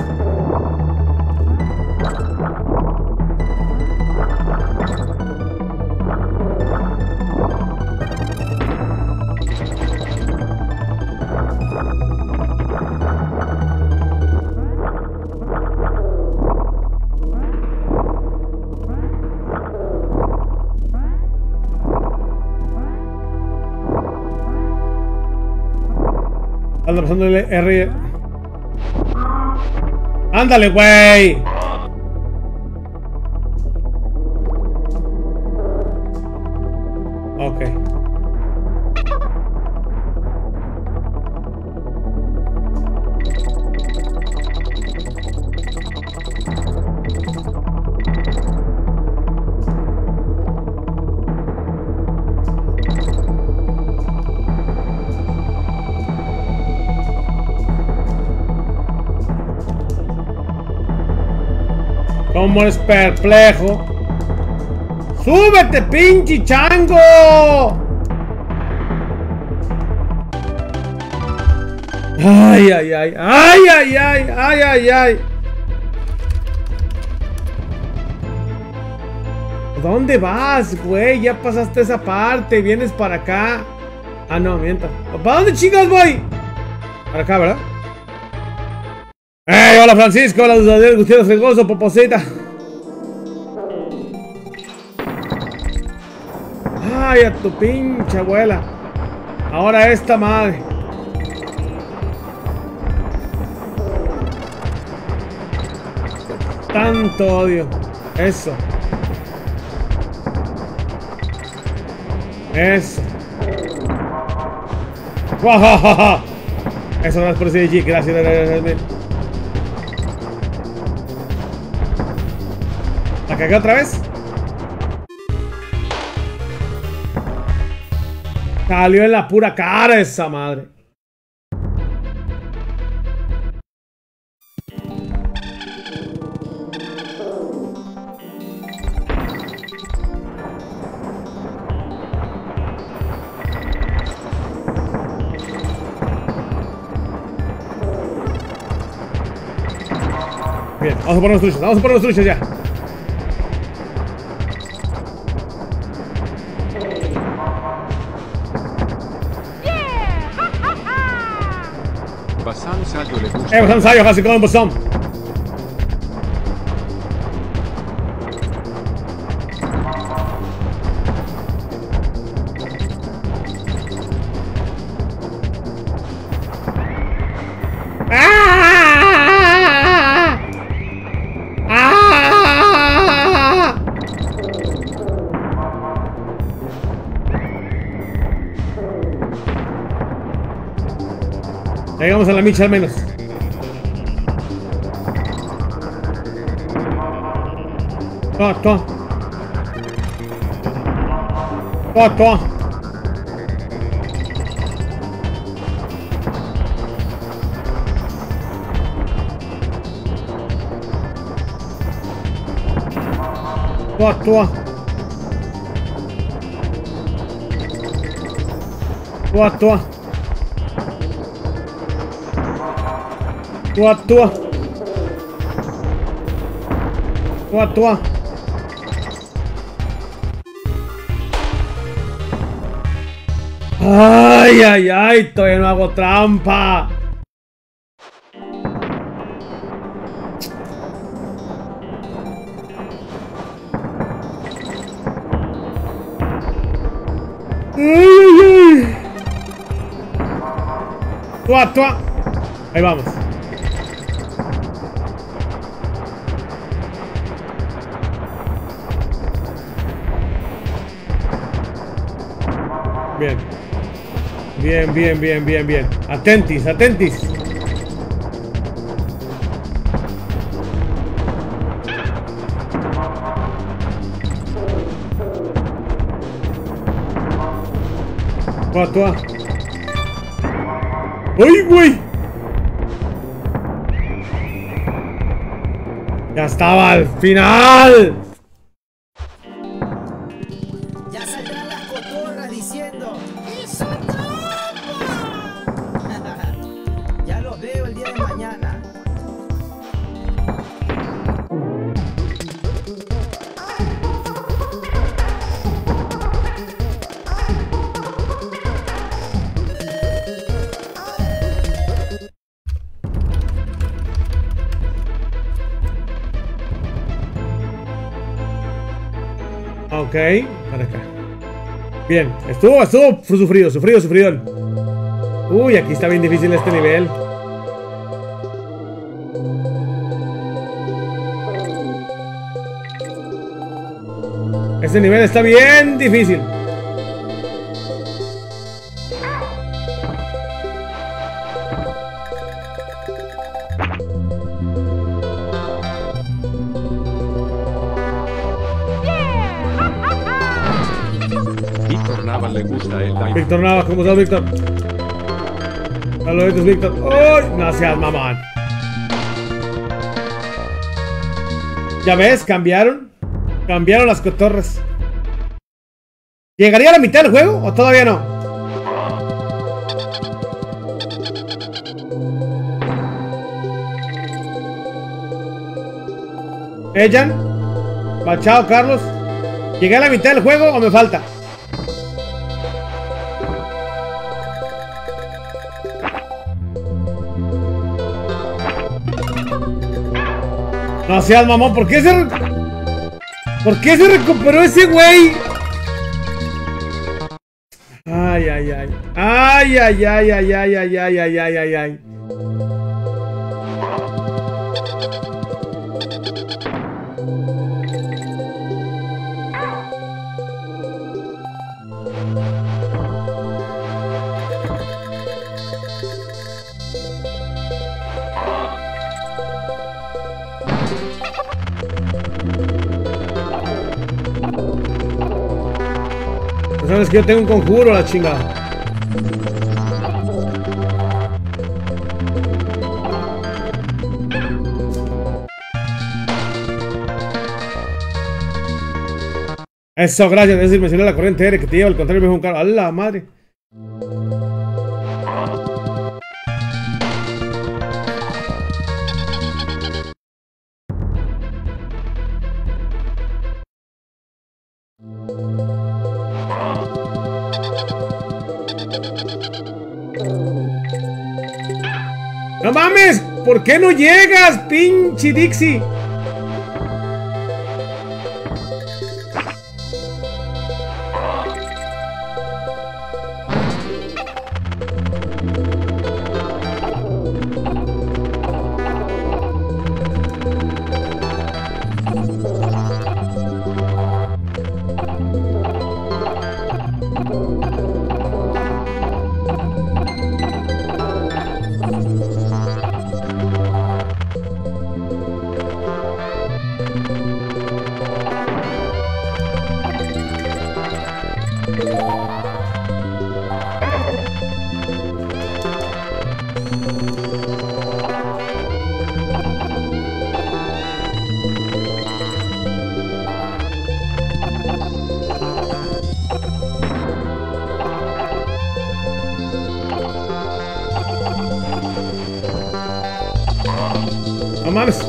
Speaker 2: Anda pasando el R. ¡Ándale, güey! Ok. ¿Cómo eres perplejo? ¡Súbete, pinche chango! Ay, ay, ay, ay, ay, ay, ay, ay, ay. ¿Dónde vas, güey? Ya pasaste esa parte, vienes para acá. Ah, no, miento. ¿Para dónde chicas voy? Para acá, ¿verdad? ¡Hey! Hola, Francisco. Hola, Daniel Gutiérrez Fregoso, Poposita. Ay, a tu pinche abuela. Ahora esta madre. Tanto odio. Eso. Eso. ¡Guau! Eso no es por decir G. Gracias, gracias, gracias. ¿La cagué otra vez? Salió en la pura cara esa madre. Bien, vamos a poner los truchos, vamos a poner los truchos ya.
Speaker 1: Basam Sayo le gusta.
Speaker 2: Eh, Basan Sayo, how's it going, Basan? Llegamos a la micha al menos. Toma, toma. Toma, toma. Toma, toma. Toma, toma. Tua, tua. Tua, tua. Ay, ay, ay, todavía no hago trampa. Ay, ay, ay. Tua, tua. Ahí vamos. Bien. Bien, bien, bien, bien, bien. Atentis, atentis. Tua, tua. ¡Ay, güey! Ya estaba al final.
Speaker 8: Ya saldrán las cotorras diciendo ¡hizo trampa! Ya los veo el día de mañana.
Speaker 2: Ok, para acá. Bien, estuvo, estuvo sufrido, sufrido, sufrido. Uy, aquí está bien difícil este nivel. Este nivel está bien difícil.
Speaker 1: Víctor Navas le gusta el live.
Speaker 2: Víctor Navas, ¿cómo estás, Víctor? Saluditos, Víctor. ¡Ay! No seas mamón. ¿Ya ves? Cambiaron. Cambiaron las cotorras. ¿Llegaría a la mitad del juego o todavía no? Ejan. Machado, Carlos. ¿Llegué a la mitad del juego o me falta? No seas mamón, ¿por qué se... ¿Por qué se recuperó ese güey? Ay, ay, ay. Ay, ay, ay, ay, ay, ay, ay, ay, ay, ay, ay. Sabes que yo tengo un conjuro, la chingada. Eso, gracias. Es decir, mencioné la corriente aérea que te lleva al contrario, me dijo un carro. ¡A la madre! ¡No mames! ¿Por qué no llegas, pinche Dixie? No mames.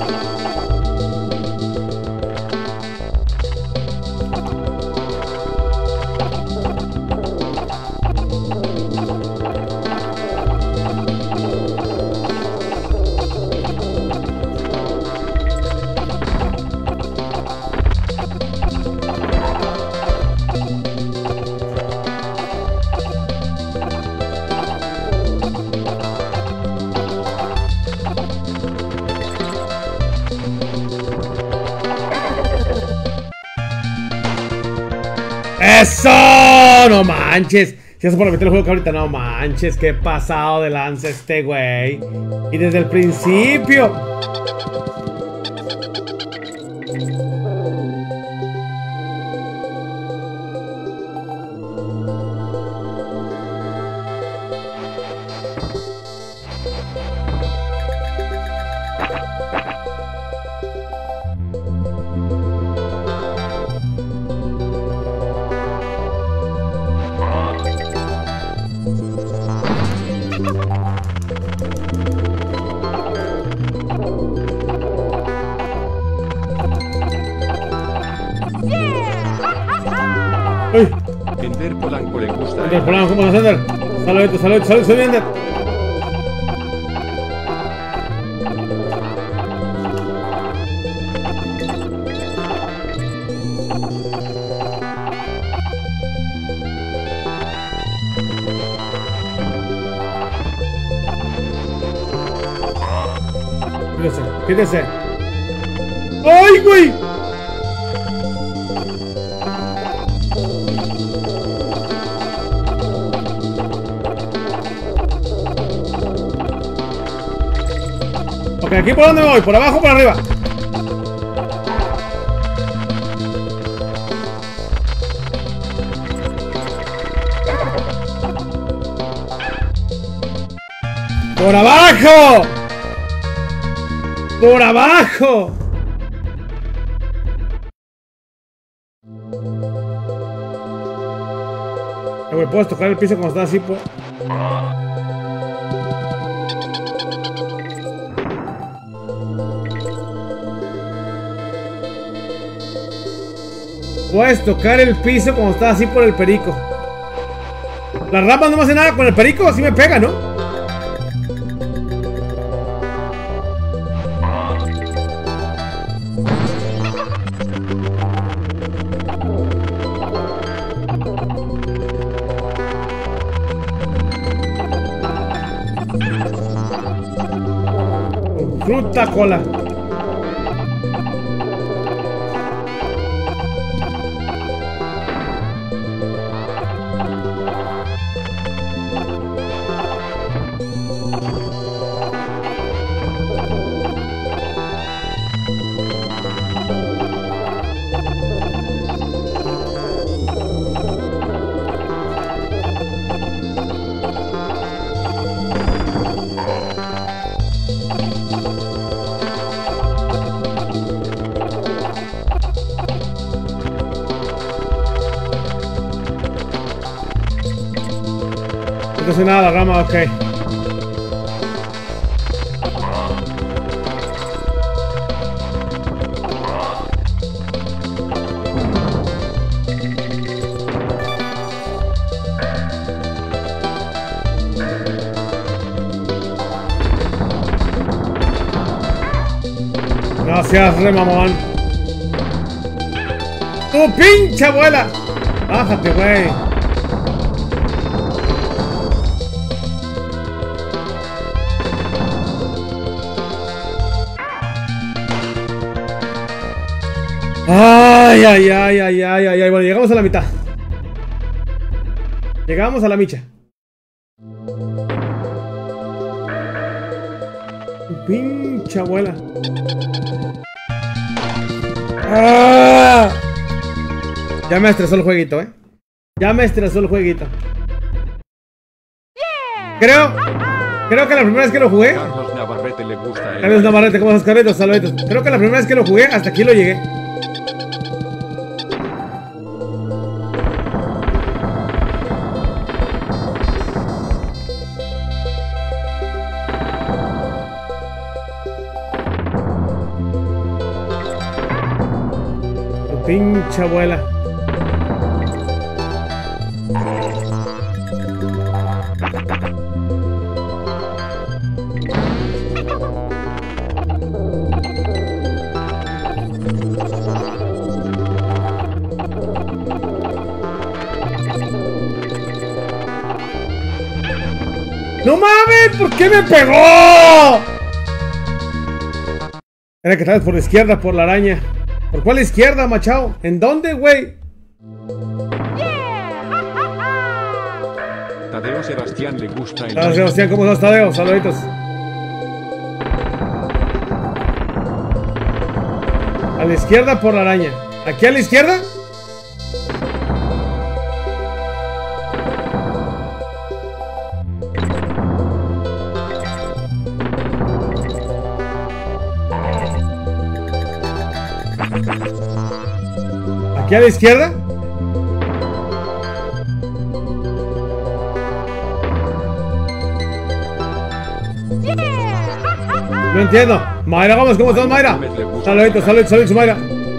Speaker 2: ¡Eso! ¡No manches! Si eso por meter el juego que ahorita, no manches. Qué pasado de lanza este güey. Y desde el principio. ¡Uy!
Speaker 1: Ender Polanco le gusta
Speaker 2: Ender
Speaker 1: el
Speaker 2: Polanco, ¿cómo estás, Ender? Saluditos, saluditos, saluditos, soy Ender. Quítese, quítese. ¡Ay, güey! Ok, ¿aquí por dónde me voy? ¿Por abajo o por arriba? ¡Por abajo! ¡Por abajo! Eh, güey, ¿puedes tocar el piso como está así? Pues? Puedes tocar el piso como está así por el perico. Las ramas no me hacen nada con el perico, así me pega, ¿no? Fruta cola. No hace nada la rama, ok. No seas re mamón. ¡Tu pinche abuela! Bájate, güey. Ay, ay, ay, ay, ay, ay, ay. Bueno, llegamos a la mitad. Llegamos a la micha. Tu pinche abuela. ¡Ah! Ya me estresó el jueguito, eh. Ya me estresó el jueguito. Creo. Creo que la primera vez que lo jugué.
Speaker 1: Carlos Navarrete le gusta el
Speaker 2: Carlos Navarrete, ¿cómo estás, Carlitos? Saluditos. Creo que la primera vez que lo jugué, hasta aquí lo llegué. Tu pinche abuela. ¡No mames! ¿Por qué me pegó? Era que tal vez por la izquierda, por la araña. ¿Por cuál izquierda, machao? ¿En dónde, güey?
Speaker 1: Tadeo Sebastián le gusta el
Speaker 2: Hola
Speaker 1: like.
Speaker 2: Sebastián, ¿cómo estás, Tadeo? Saluditos. A la izquierda por la araña. ¿Aquí a la izquierda? ¿Aquí a la izquierda? No entiendo. Mayra Gómez, ¿cómo estás, Mayra? Saluditos, saluditos, saluditos, Mayra.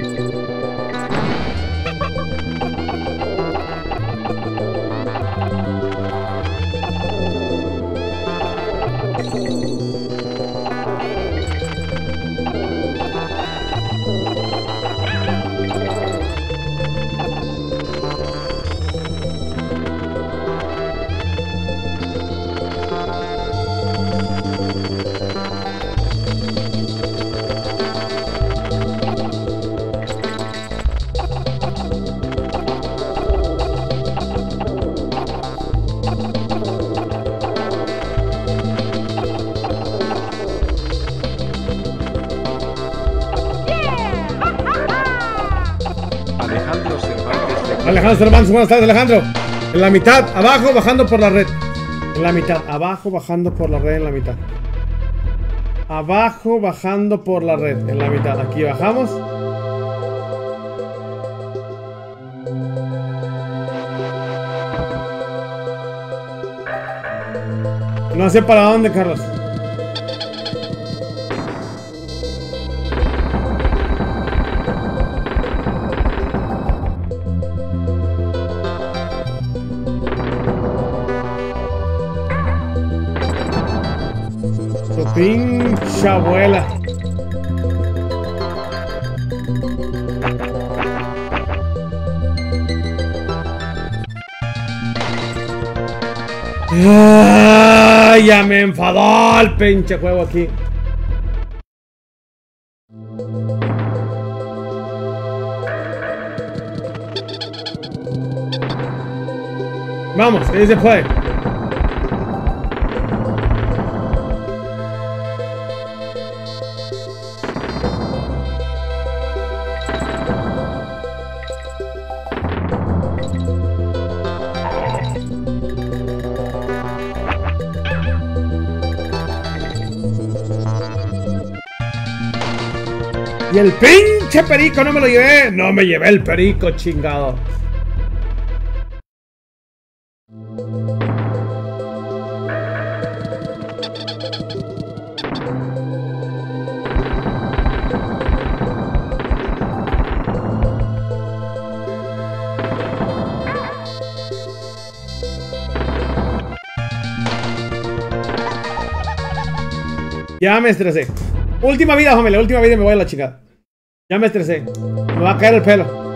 Speaker 1: Alejandro Cervantes le
Speaker 2: Alejandro Cervantes, buenas tardes, Alejandro. En la mitad, abajo, bajando por la red. En la mitad, abajo, bajando por la red, en la mitad. Abajo, bajando por la red, en la mitad. Aquí bajamos. No sé para dónde, Carlos. Tu pinche abuela. Ay, ya me enfadó el pinche juego aquí. Vamos, que se puede. Y el pinche perico no me lo llevé. No me llevé el perico, chingado. Ya me estresé. Última vida, familia, última vida y me voy a la chingada. Ya me estresé. Me va a caer el pelo.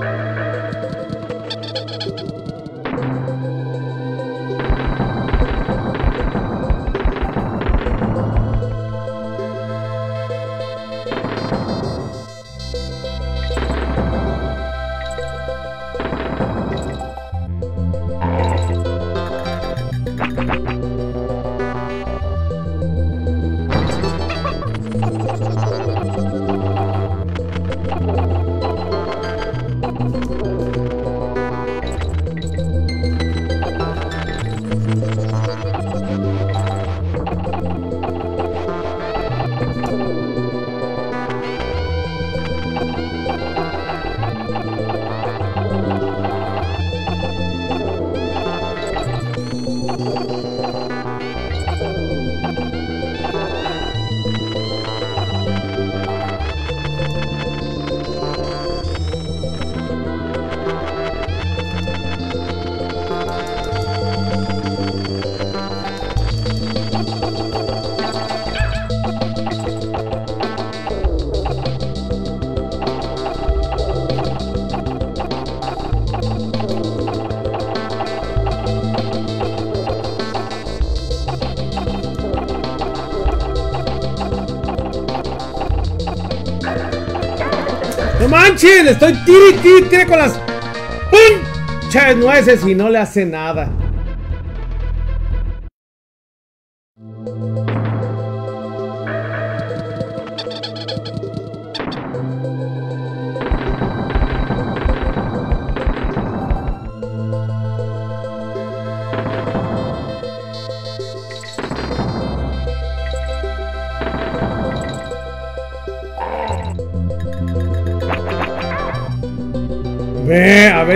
Speaker 2: ¡No manches! Le estoy tiri, tiri, tiri con las pinches nueces y no le hace nada.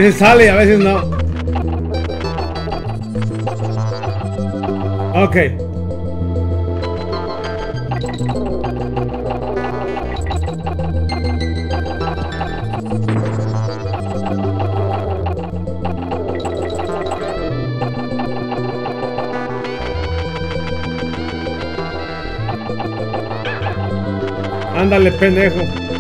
Speaker 2: veces sale y a veces no. Ok. Ándale, pendejo.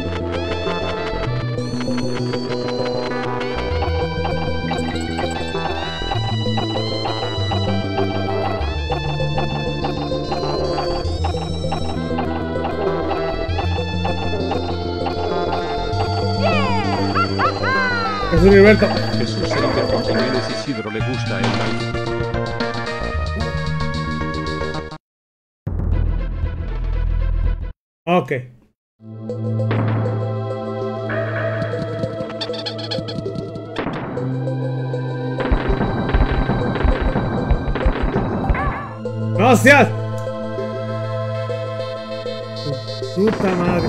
Speaker 2: Jesús Heriberto.
Speaker 1: Jesús Heriberto Jiménez Isidro le gusta el live.
Speaker 2: Ok. ¡Gracias! Puta madre.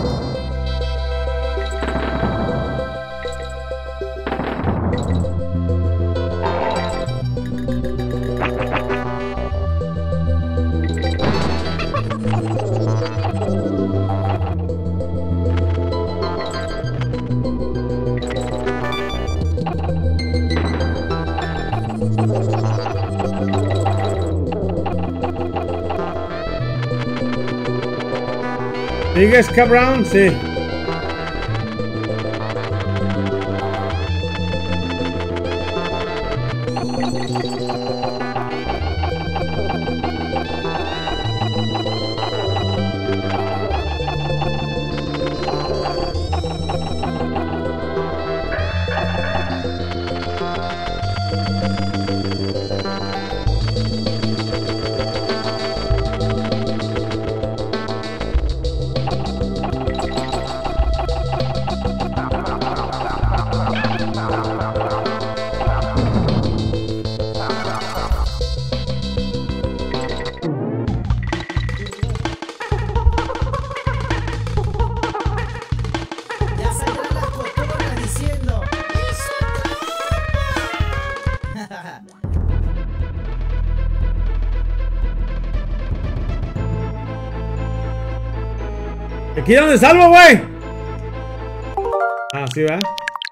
Speaker 2: ¿Sigues, cabrón? Sí.
Speaker 8: Ya saldrán las cotorras diciendo ¡eso
Speaker 2: ¿Aquí donde salvo, güey? Ah, sí, ¿verdad?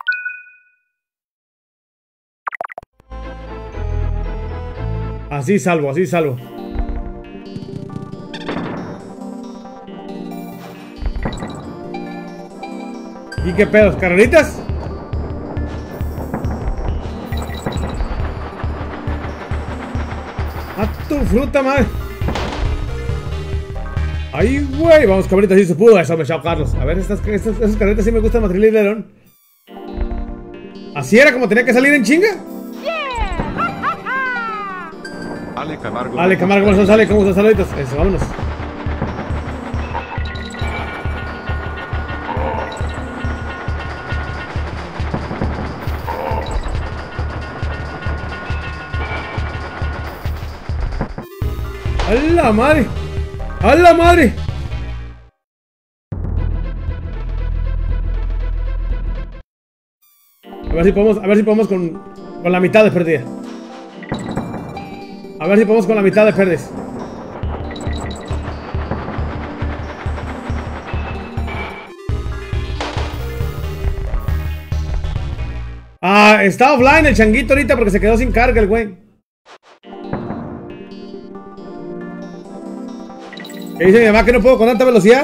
Speaker 2: Así salvo, así salvo. ¿Y qué pedos? ¿Carreritas? ¡A tu fruta, madre! ¡Ay, güey! Vamos, cabrita, sí se pudo. Eso me echó Carlos. A ver, estas, estas, esas carretas sí me gustan, Matrilidero. ¿Así era como tenía que salir en chinga?
Speaker 1: Ale Camargo.
Speaker 2: Ale Camargo, ¿cómo estás, Ale? ¿Cómo estás, saluditos? Eso, vámonos. ¡A la madre! ¡A la madre! A ver si podemos, a ver si podemos con, con la mitad de pérdida. A ver si podemos con la mitad de pérdidas. Ah, está offline el changuito ahorita porque se quedó sin carga el güey. ¿Qué dice mi mamá que no puedo con tanta velocidad?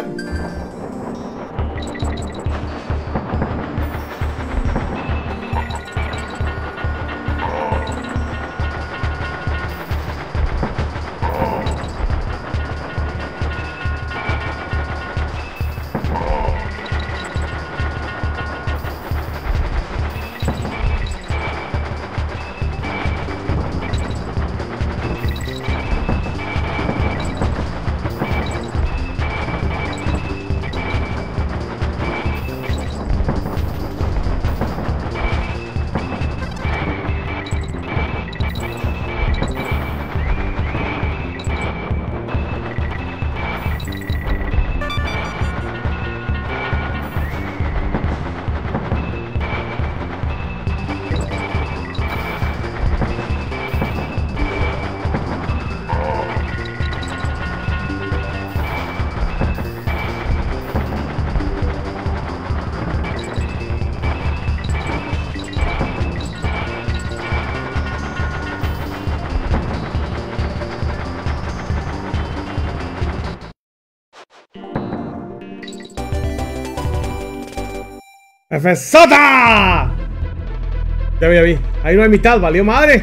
Speaker 2: ¡F-Sota! Ya vi, ya vi. Ahí no hay mitad, valió madre.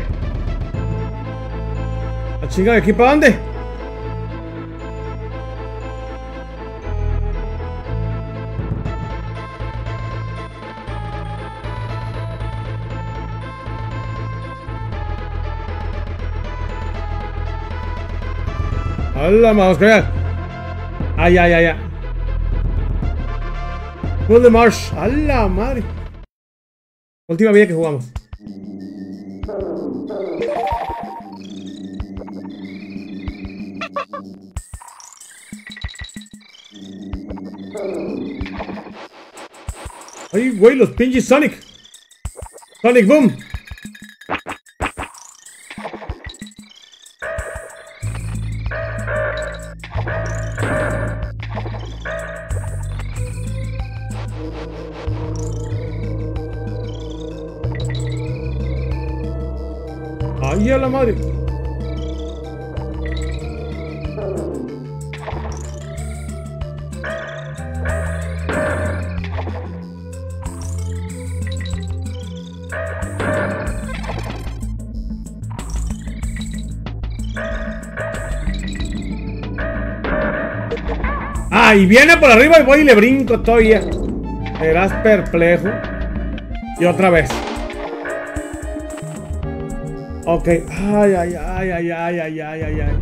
Speaker 2: ¿La chinga de aquí para dónde? Hola, vamos a ver. Ay, ay, ay, ay. Full de Marsh. A la madre. Última vida que jugamos. Ay, güey, los pinches Sonic. Sonic Boom. Ay, a la madre. Ah, y viene por arriba y voy y le brinco todavía. Serás perplejo. Y otra vez. Ok. Ay, ay, ay, ay, ay, ay, ay, ay, ay.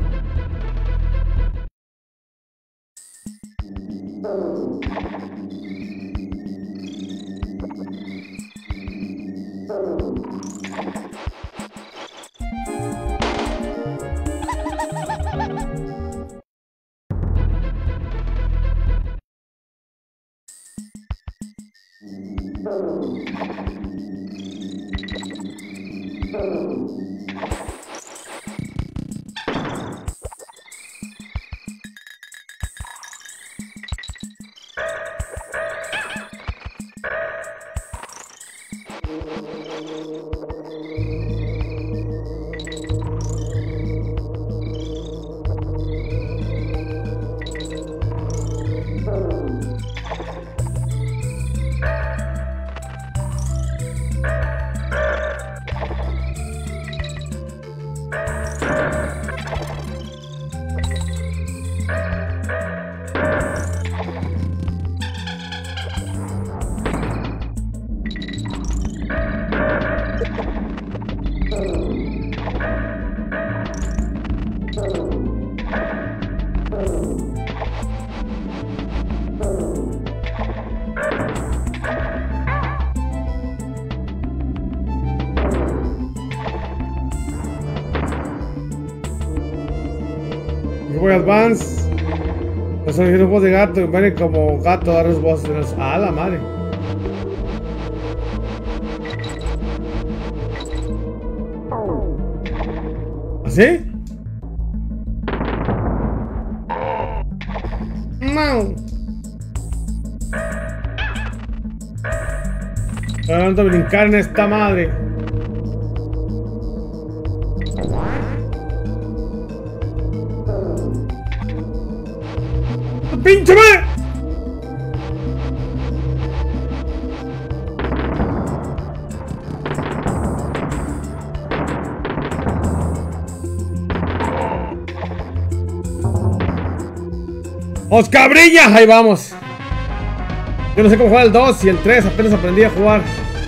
Speaker 2: Voy Advance. Los voz de gato, viene como gato, dar los voces. Ah, la madre. ¿Así? No. Vamos a brincar en esta madre. ¡Pinche madre! ¡Os cabrillas! Ahí vamos. Yo no sé cómo jugar el dos y el tres, apenas aprendí a jugar.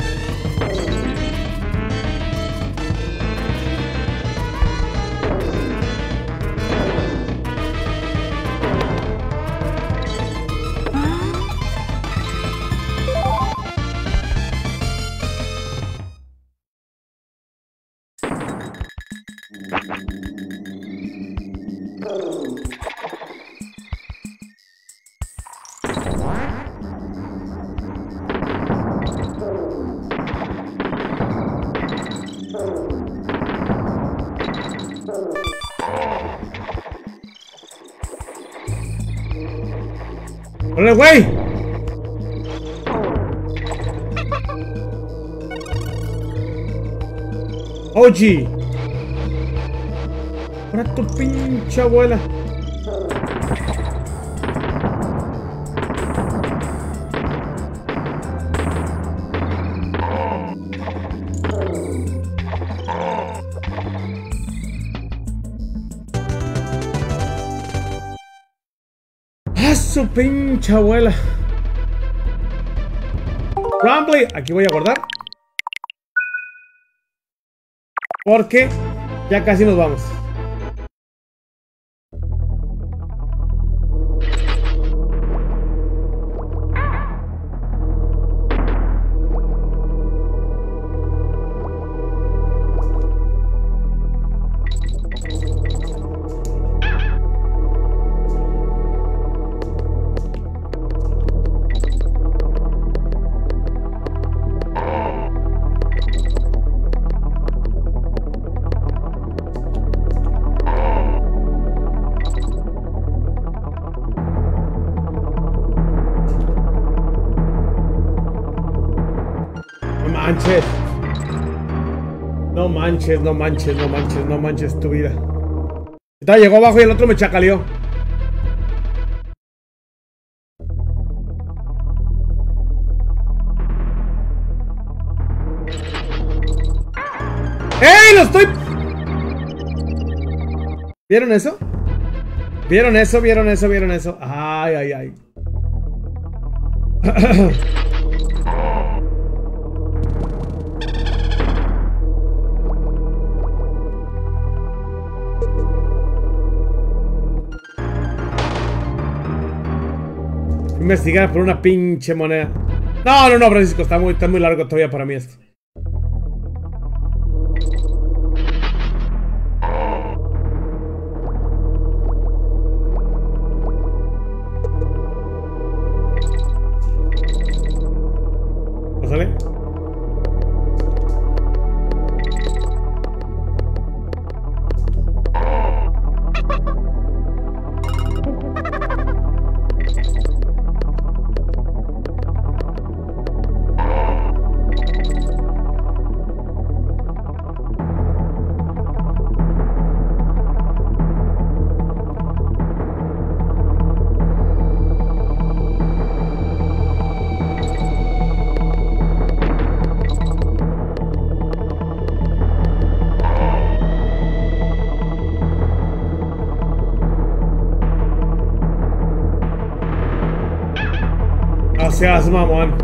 Speaker 2: ¡Órale, güey! O G. Ahora tu pinche abuela. ¡Ah, su pinche abuela! Rambley, aquí voy a guardar. Porque ya casi nos vamos. manches. No manches, no manches, no manches, no manches tu vida. Esta llegó abajo y el otro me chacaleó. ¡Ey! ¡Lo estoy! ¿Vieron eso? ¿Vieron eso? ¿Vieron eso? ¿Vieron eso? Ay, ay, ay. Investigar por una pinche moneda. No, no, no, Francisco, está muy, está muy largo todavía para mí esto. ¿Sale? No seas mamón.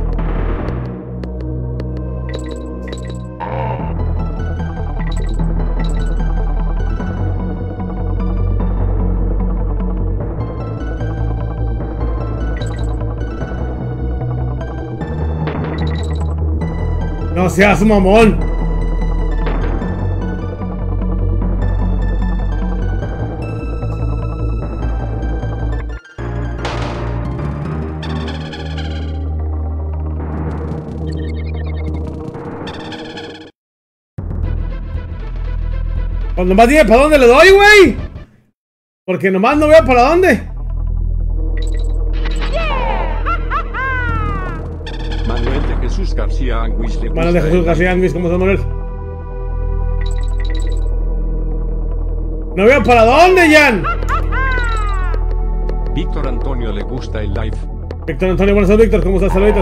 Speaker 2: No seas mamón. Pues nomás dime para dónde le doy, güey. Porque nomás no veo para dónde.
Speaker 1: Manuel de Jesús García Anguis le
Speaker 2: Manuel de
Speaker 1: gusta
Speaker 2: Jesús
Speaker 1: el
Speaker 2: García Anguis, ¿cómo estás, Manuel? No veo para dónde, Jan.
Speaker 1: Víctor Antonio le gusta el live.
Speaker 2: Víctor Antonio, buenas tardes, Víctor, ¿cómo estás? Saluditos.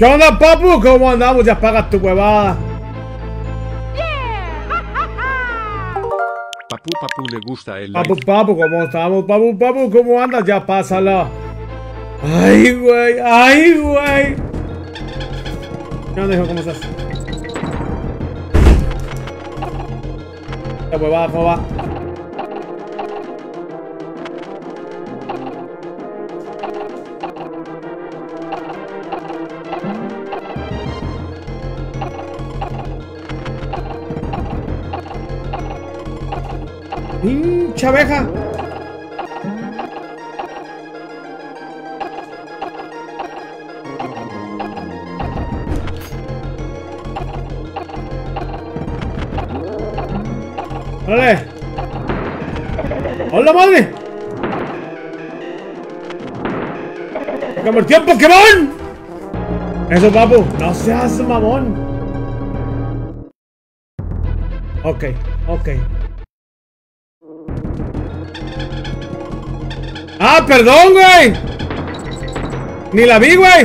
Speaker 2: ¿Qué onda, papu? ¿Cómo andamos? Ya paga tu huevada.
Speaker 1: Papu Papu le gusta el
Speaker 2: Papu,
Speaker 1: live.
Speaker 2: papu, ¿cómo estamos? Papu, papu, ¿cómo andas? Ya pásala. Ay, güey, ay, güey. ¿Qué onda, hijo? ¿Cómo estás? La huevada, ¿cómo va? ¡Pinche abeja! ¡Órale! ¡Hola, madre! ¡Se convirtió en Pokémon! Eso, papu, no seas mamón. Ok, ok. ¡Ah, perdón, güey! Ni la vi, güey.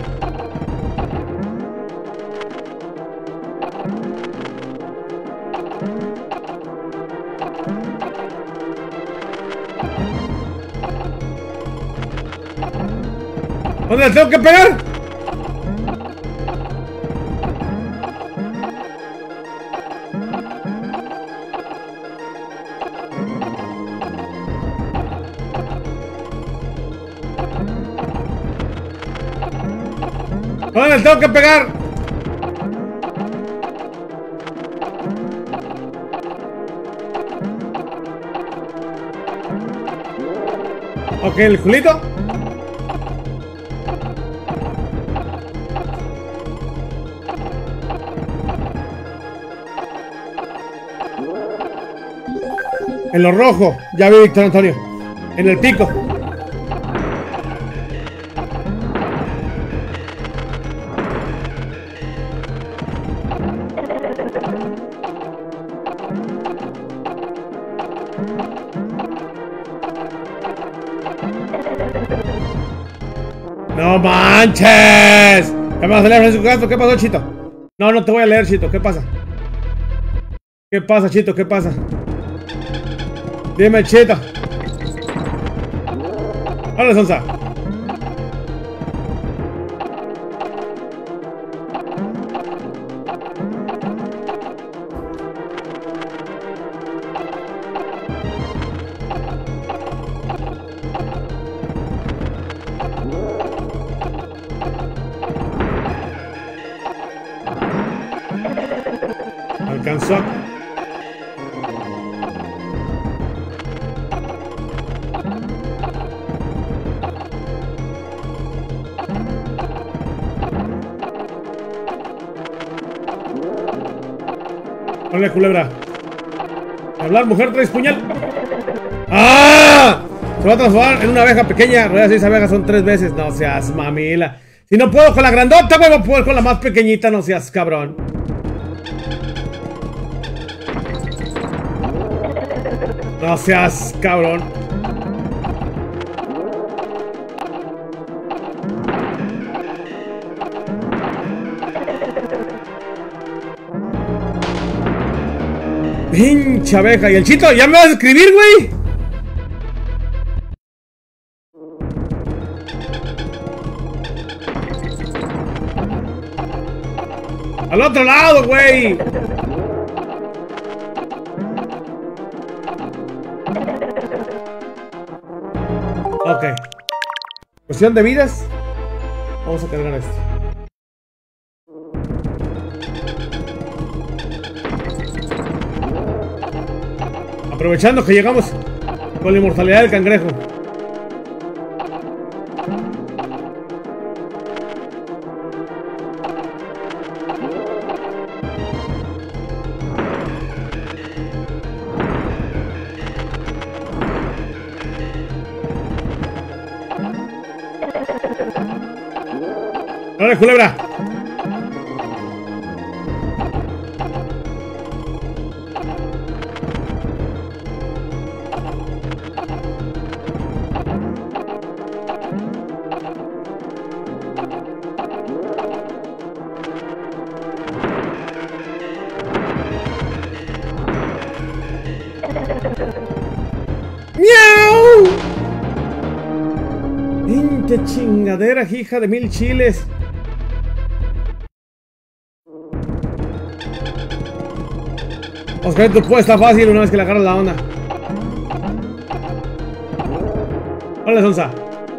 Speaker 2: ¿Dónde le tengo que pegar? ¿Dónde le tengo que pegar? Ok, el culito. En lo rojo, ya vi, Víctor Antonio. En el pico. ¡No manches! ¿Qué pasa, Francisco Castro? ¿Qué pasó, Chito? No, no te voy a leer, Chito. ¿Qué pasa? ¿Qué pasa, Chito? ¿Qué pasa? Dime, Chito. Hola, Sonsa. Alcanzó. Hola, culebra. Hablar, mujer, traes puñal. ¡Ah! Se va a transformar en una abeja pequeña. Ruedas seis abejas son tres veces. No seas mamila. Si no puedo con la grandota, güey, voy a poder con la más pequeñita. No seas cabrón. No seas cabrón. Pinche abeja. Y el Chito, ¿ya me vas a escribir, güey? Al otro lado, güey. Ok. Cuestión de vidas. Vamos a cargar esto. Aprovechando que llegamos con la inmortalidad del cangrejo. ¡Dale, culebra! de chingadera, hija de mil chiles. Oscar, tú puedes estar fácil una vez que le agarras la onda. Hola, Sonsa.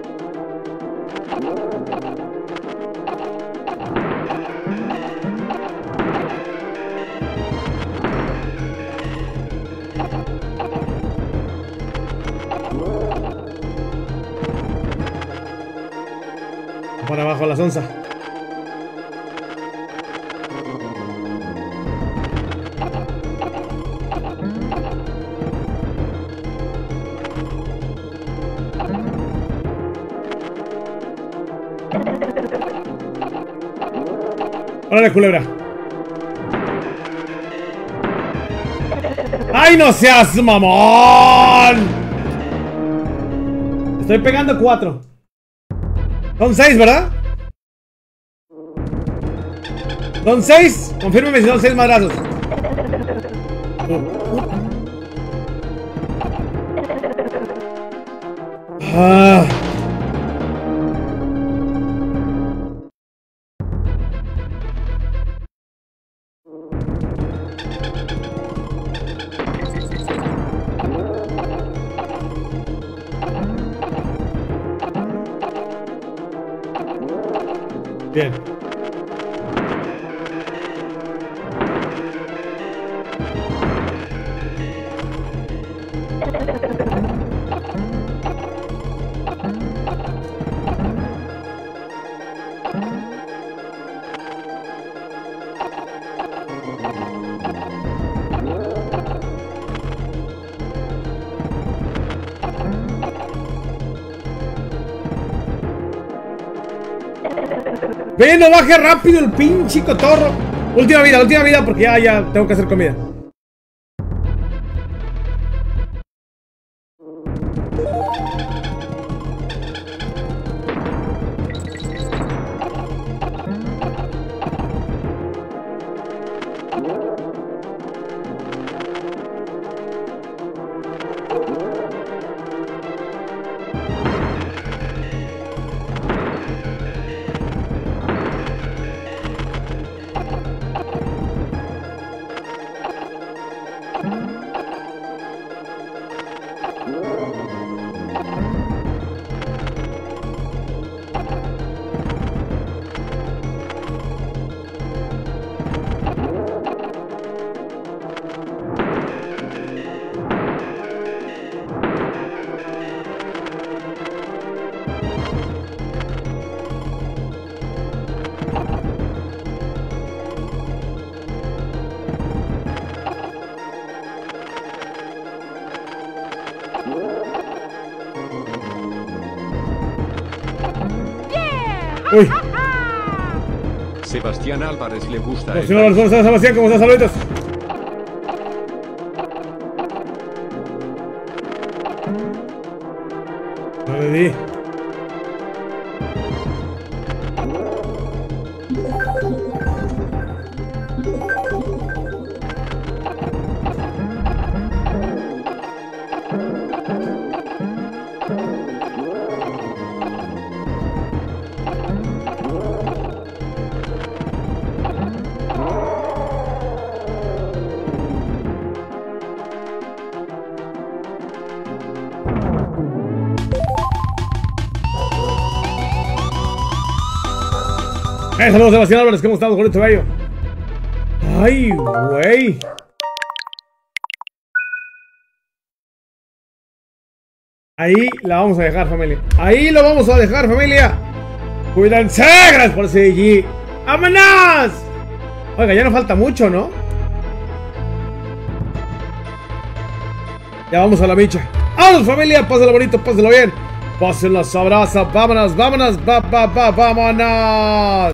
Speaker 2: Por abajo la Sonsa. Órale, culebra. ¡Ay, no seas mamón! Estoy pegando cuatro. Son seis, ¿verdad? Son seis. Confírmeme si son seis madrazos. Ah. Bien. Ven, no baje rápido el pinche cotorro. Última vida, última vida, porque ya, ya tengo que hacer comida. Uy.
Speaker 1: Sebastián Álvarez le gusta
Speaker 2: No,
Speaker 1: el
Speaker 2: señor, ¿cómo estás, Sebastián? ¿Cómo estás? Saluditos. No le di. Eh, saludos, Sebastián Álvarez, ¿cómo estamos, gordito bello? Ay, güey. Ahí la vamos a dejar, familia. Ahí lo vamos a dejar, familia. Cuídense, gracias por seguir. ¡Vámonos! Oiga, ya no falta mucho, ¿no? Ya vamos a la micha. ¡Vámonos, familia! Pásenlo bonito, pásenlo bien. Pásenlo sabroso. Vámonos, vámonos, va, va, va, vámonos.